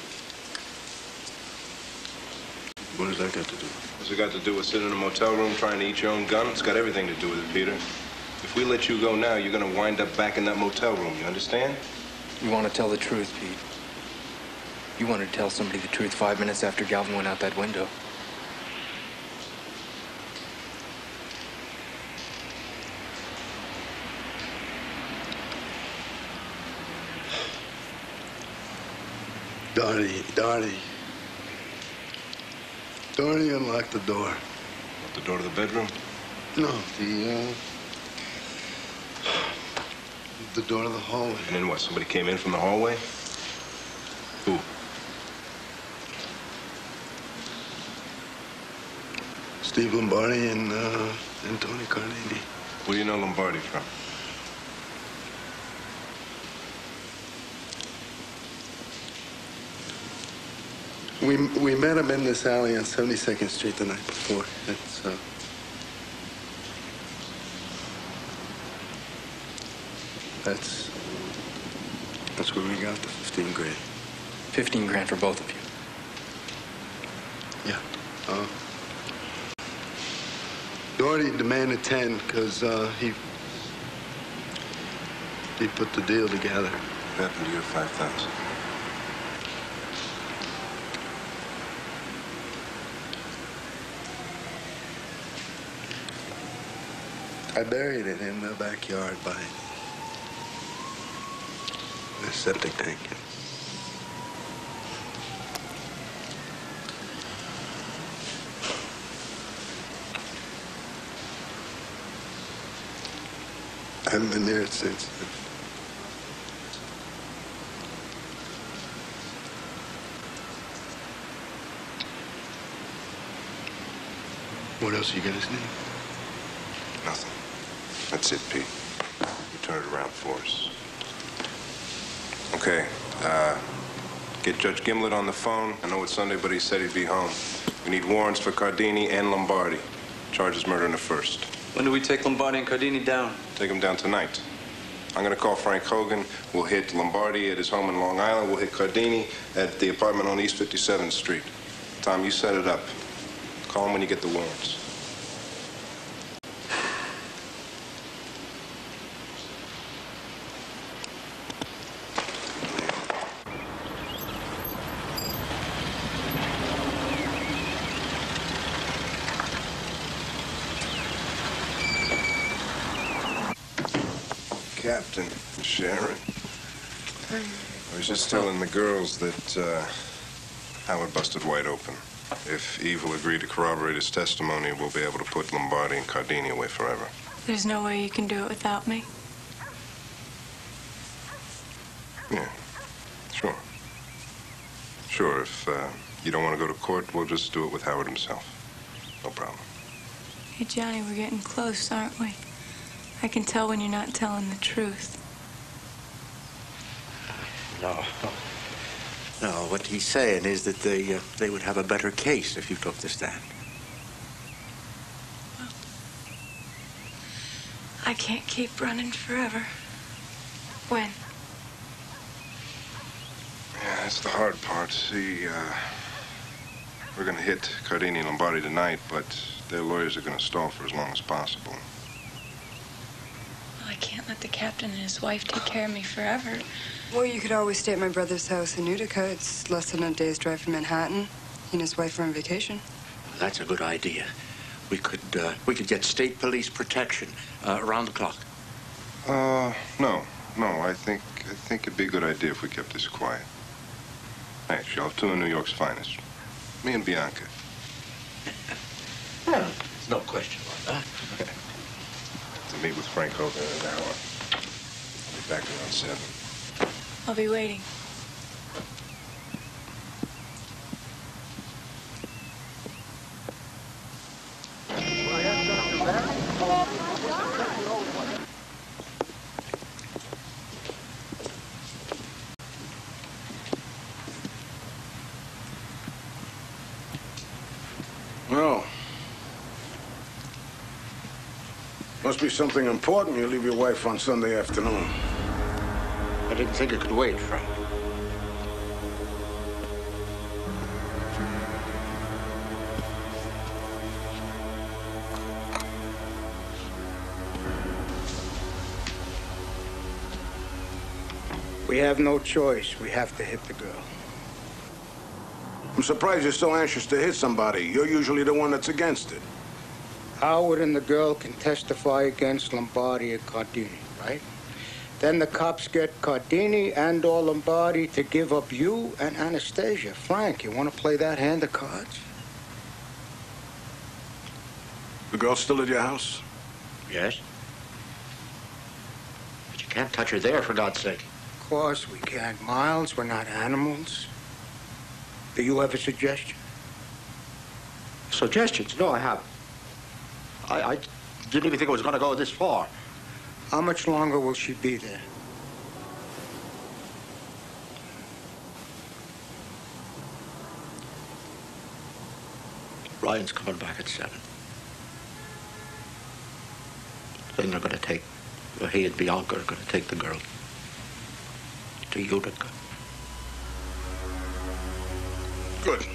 What does that got to do? What's it got to do with sitting in a motel room trying to eat your own gun? It's got everything to do with it, Peter. If we let you go now, you're gonna wind up back in that motel room, you understand? You want to tell the truth, Pete. You wanted to tell somebody the truth 5 minutes after Galvin went out that window. Doherty unlocked the door. What, the door to the bedroom? No, the door to the hallway. And then what, somebody came in from the hallway? Who? Steve Lombardi and Tony Cardini. Where do you know Lombardi from? We met him in this alley on 72nd Street the night before. That's where we got the 15 grand. 15 grand for both of you. Yeah. Doherty demanded 10 because he put the deal together. What happened to your 5,000? I buried it in the backyard by the septic tank. I haven't been there since. What else you guys need? Nothing. That's it, Pete. You turn it around for us. Okay. Get Judge Gimlet on the phone. I know it's Sunday, but he said he'd be home. We need warrants for Cardini and Lombardi. Charges murder in the first. When do we take Lombardi and Cardini down? Take them down tonight. I'm going to call Frank Hogan. We'll hit Lombardi at his home in Long Island. We'll hit Cardini at the apartment on East 57th Street. Tom, you set it up. Call him when you get the warrants. Captain Sharon. I was just telling the girls that Howard busted wide open. If Eve will agree to corroborate his testimony, we'll be able to put Lombardi and Cardini away forever. There's no way you can do it without me. Yeah, sure. Sure, if you don't want to go to court, we'll just do it with Howard himself. No problem. Hey, Johnny, we're getting close, aren't we? I can tell when you're not telling the truth. No. No, what he's saying is that they would have a better case if you took the stand. Well, I can't keep running forever. When? Yeah, that's the hard part. See, we're going to hit Cardini and Lombardi tonight, but their lawyers are going to stall for as long as possible. Well, I can't let the captain and his wife take care of me forever. Well, you could always stay at my brother's house in Utica. It's less than a day's drive from Manhattan. He and his wife are on vacation. That's a good idea. We could get state police protection around the clock. No. I think it'd be a good idea if we kept this quiet. Actually, I'll have two of New York's finest. Me and Bianca. Well, there's no question about that. To meet with Frank Hogan in an hour. I'll be back around 7. I'll be waiting. No. Must be something important. You leave your wife on Sunday afternoon. I didn't think it could wait, Frank. We have no choice. We have to hit the girl. I'm surprised you're so anxious to hit somebody. You're usually the one that's against it. Howard and the girl can testify against Lombardi and Cardini, right? Then the cops get Cardini and or Lombardi to give up you and Anastasia. Frank, you want to play that hand of cards? The girl's still at your house? Yes. But you can't touch her there, for God's sake. Of course we can't, Miles. We're not animals. Do you have a suggestion? Suggestions? No, I haven't. I didn't even think it was going to go this far. How much longer will she be there? Ryan's coming back at 7. Then they're going to take, he and Bianca are going to take the girl to Utica. Good.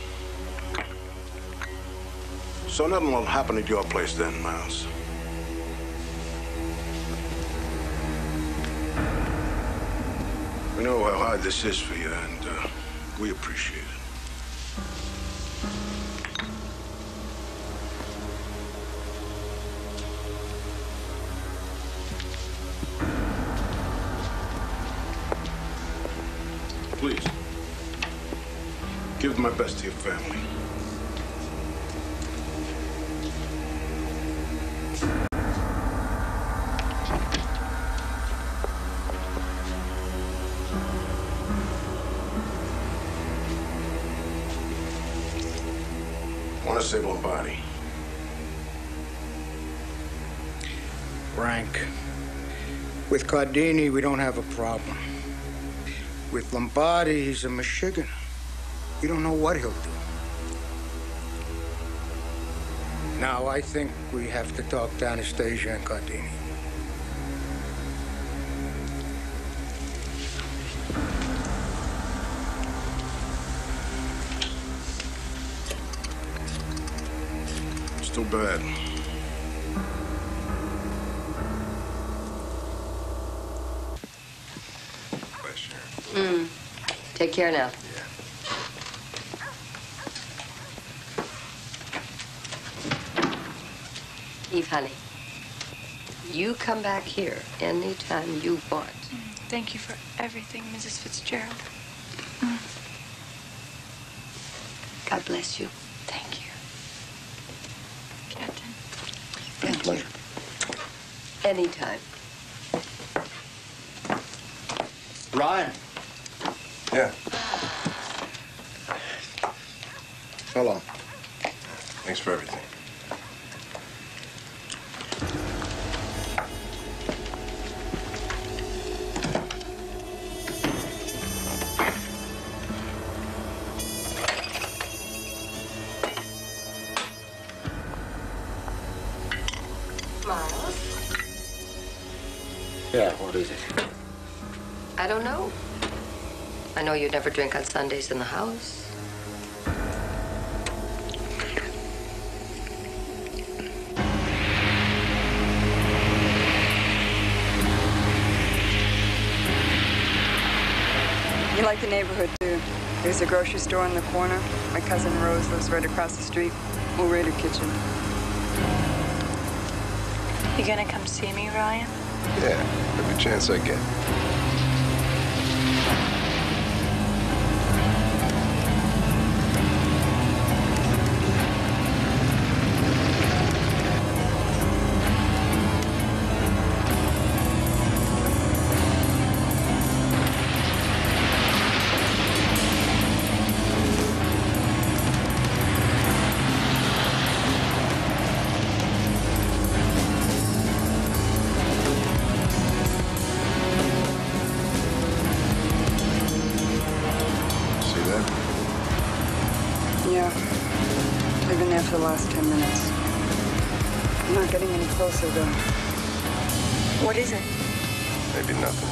So nothing will happen at your place then, Miles. We know how hard this is for you, and we appreciate it. Please, give my best to your family. I want to say Lombardi. Frank, with Cardini, we don't have a problem. With Lombardi, he's a Michiganer. You don't know what he'll do. Now, I think we have to talk to Anastasia and Cardini. It's too bad. Take care now. Eve, honey, you come back here anytime you want. Thank you for everything, Mrs. Fitzgerald. God bless you. Thank you. Captain. Thank you. Anytime. Ryan. Yeah. So long. Thanks for everything. Yeah, what is it? I don't know. I know you never drink on Sundays in the house. You like the neighborhood, too. There's a grocery store in the corner. My cousin Rose lives right across the street. We'll raid her kitchen. You gonna come see me, Ryan? Yeah, every chance I get. Yeah. I've been there for the last 10 minutes. I'm not getting any closer, though. What is it? Maybe nothing.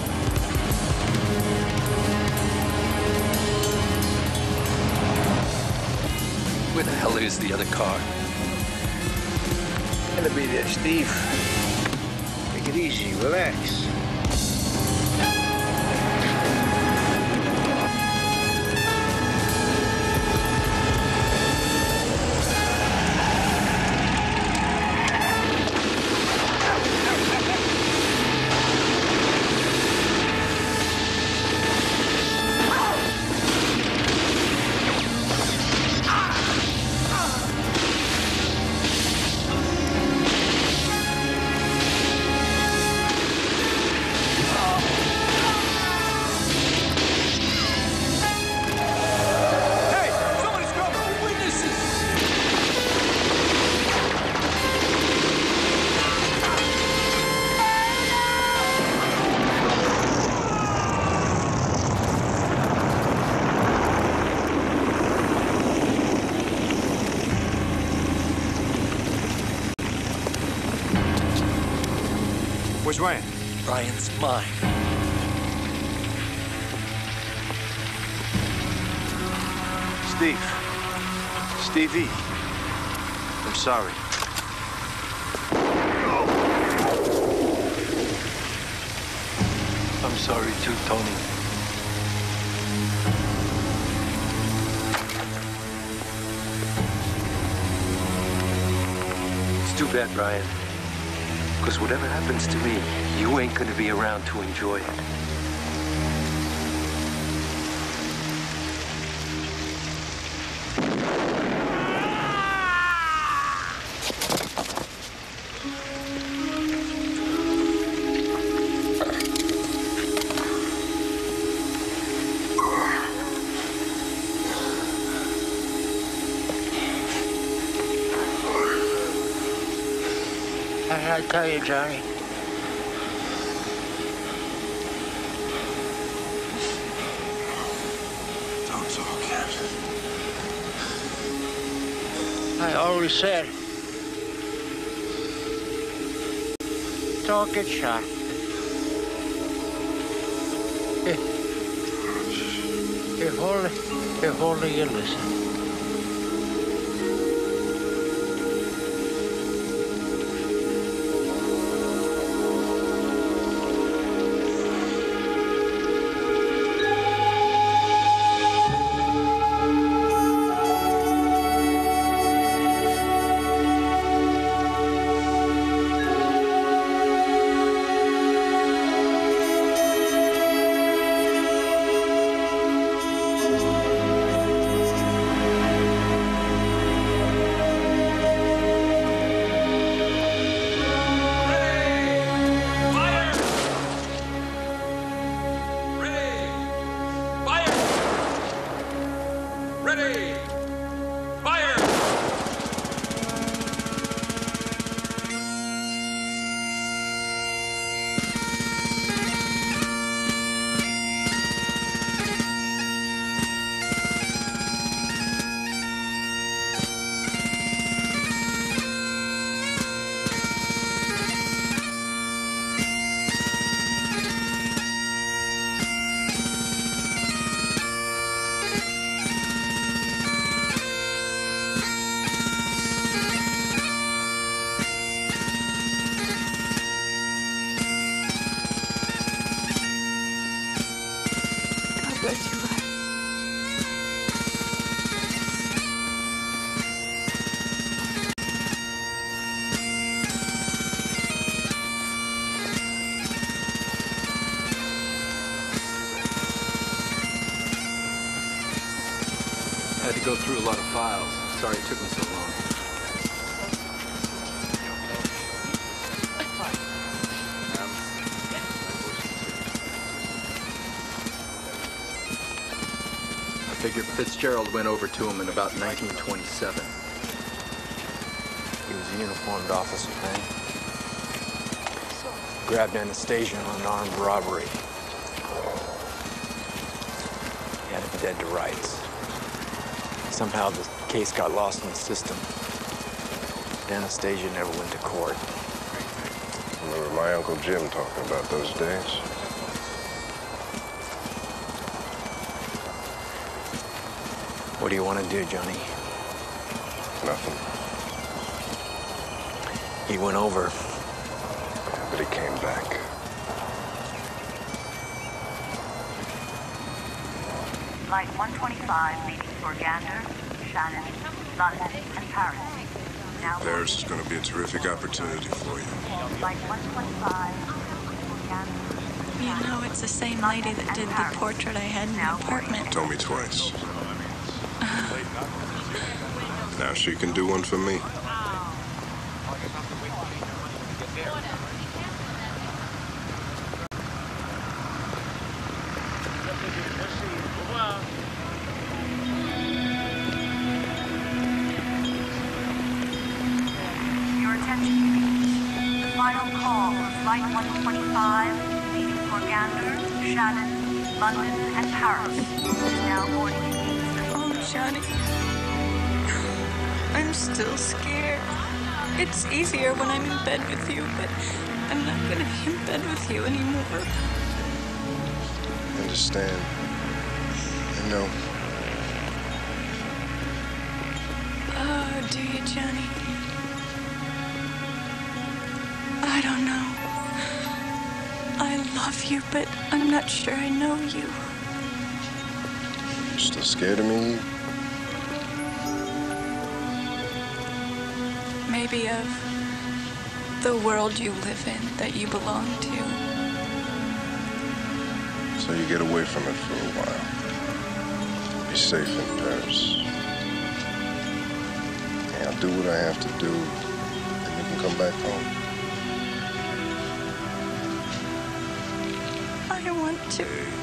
Where the hell is the other car? Gonna be there, Steve. Take it easy, relax. Where's Ryan? Ryan's mine. Steve. Stevie. I'm sorry. I'm sorry too, Tony. It's too bad, Ryan. Because whatever happens to me, you ain't gonna be around to enjoy it. How did I tell you, Johnny? Don't talk, Captain. I always said, don't get shot. If only you listen. good you are. I had to go through a lot of files. Sorry it took me so long. I figured Fitzgerald went over to him in about 1927. He was a uniformed officer then. Grabbed Anastasia on an armed robbery. He had him dead to rights. Somehow the case got lost in the system. Anastasia never went to court. I remember my Uncle Jim talking about those days. What do you want to do, Johnny? Nothing. He went over. But he came back. Flight 125 leaving for Gander, Shannon, London, and Paris. Now Paris is going to be a terrific opportunity for you. Flight 125 for Gander. You know, it's the same lady that did the portrait I had in the apartment. Told me twice. Now she can do one for me. Your attention, please. The final call for Flight 125 leaving for Gander, Shannon, London, and Paris. Is now boarding engaged. Oh, Johnny. I'm still scared. It's easier when I'm in bed with you, but I'm not gonna be in bed with you anymore. I understand. I know. Oh, do you, Johnny? I don't know. I love you, but I'm not sure I know you. You still scared of me? Maybe of the world you live in, that you belong to. So you get away from it for a while. Be safe in Paris. And I'll do what I have to do, and you can come back home. I want to.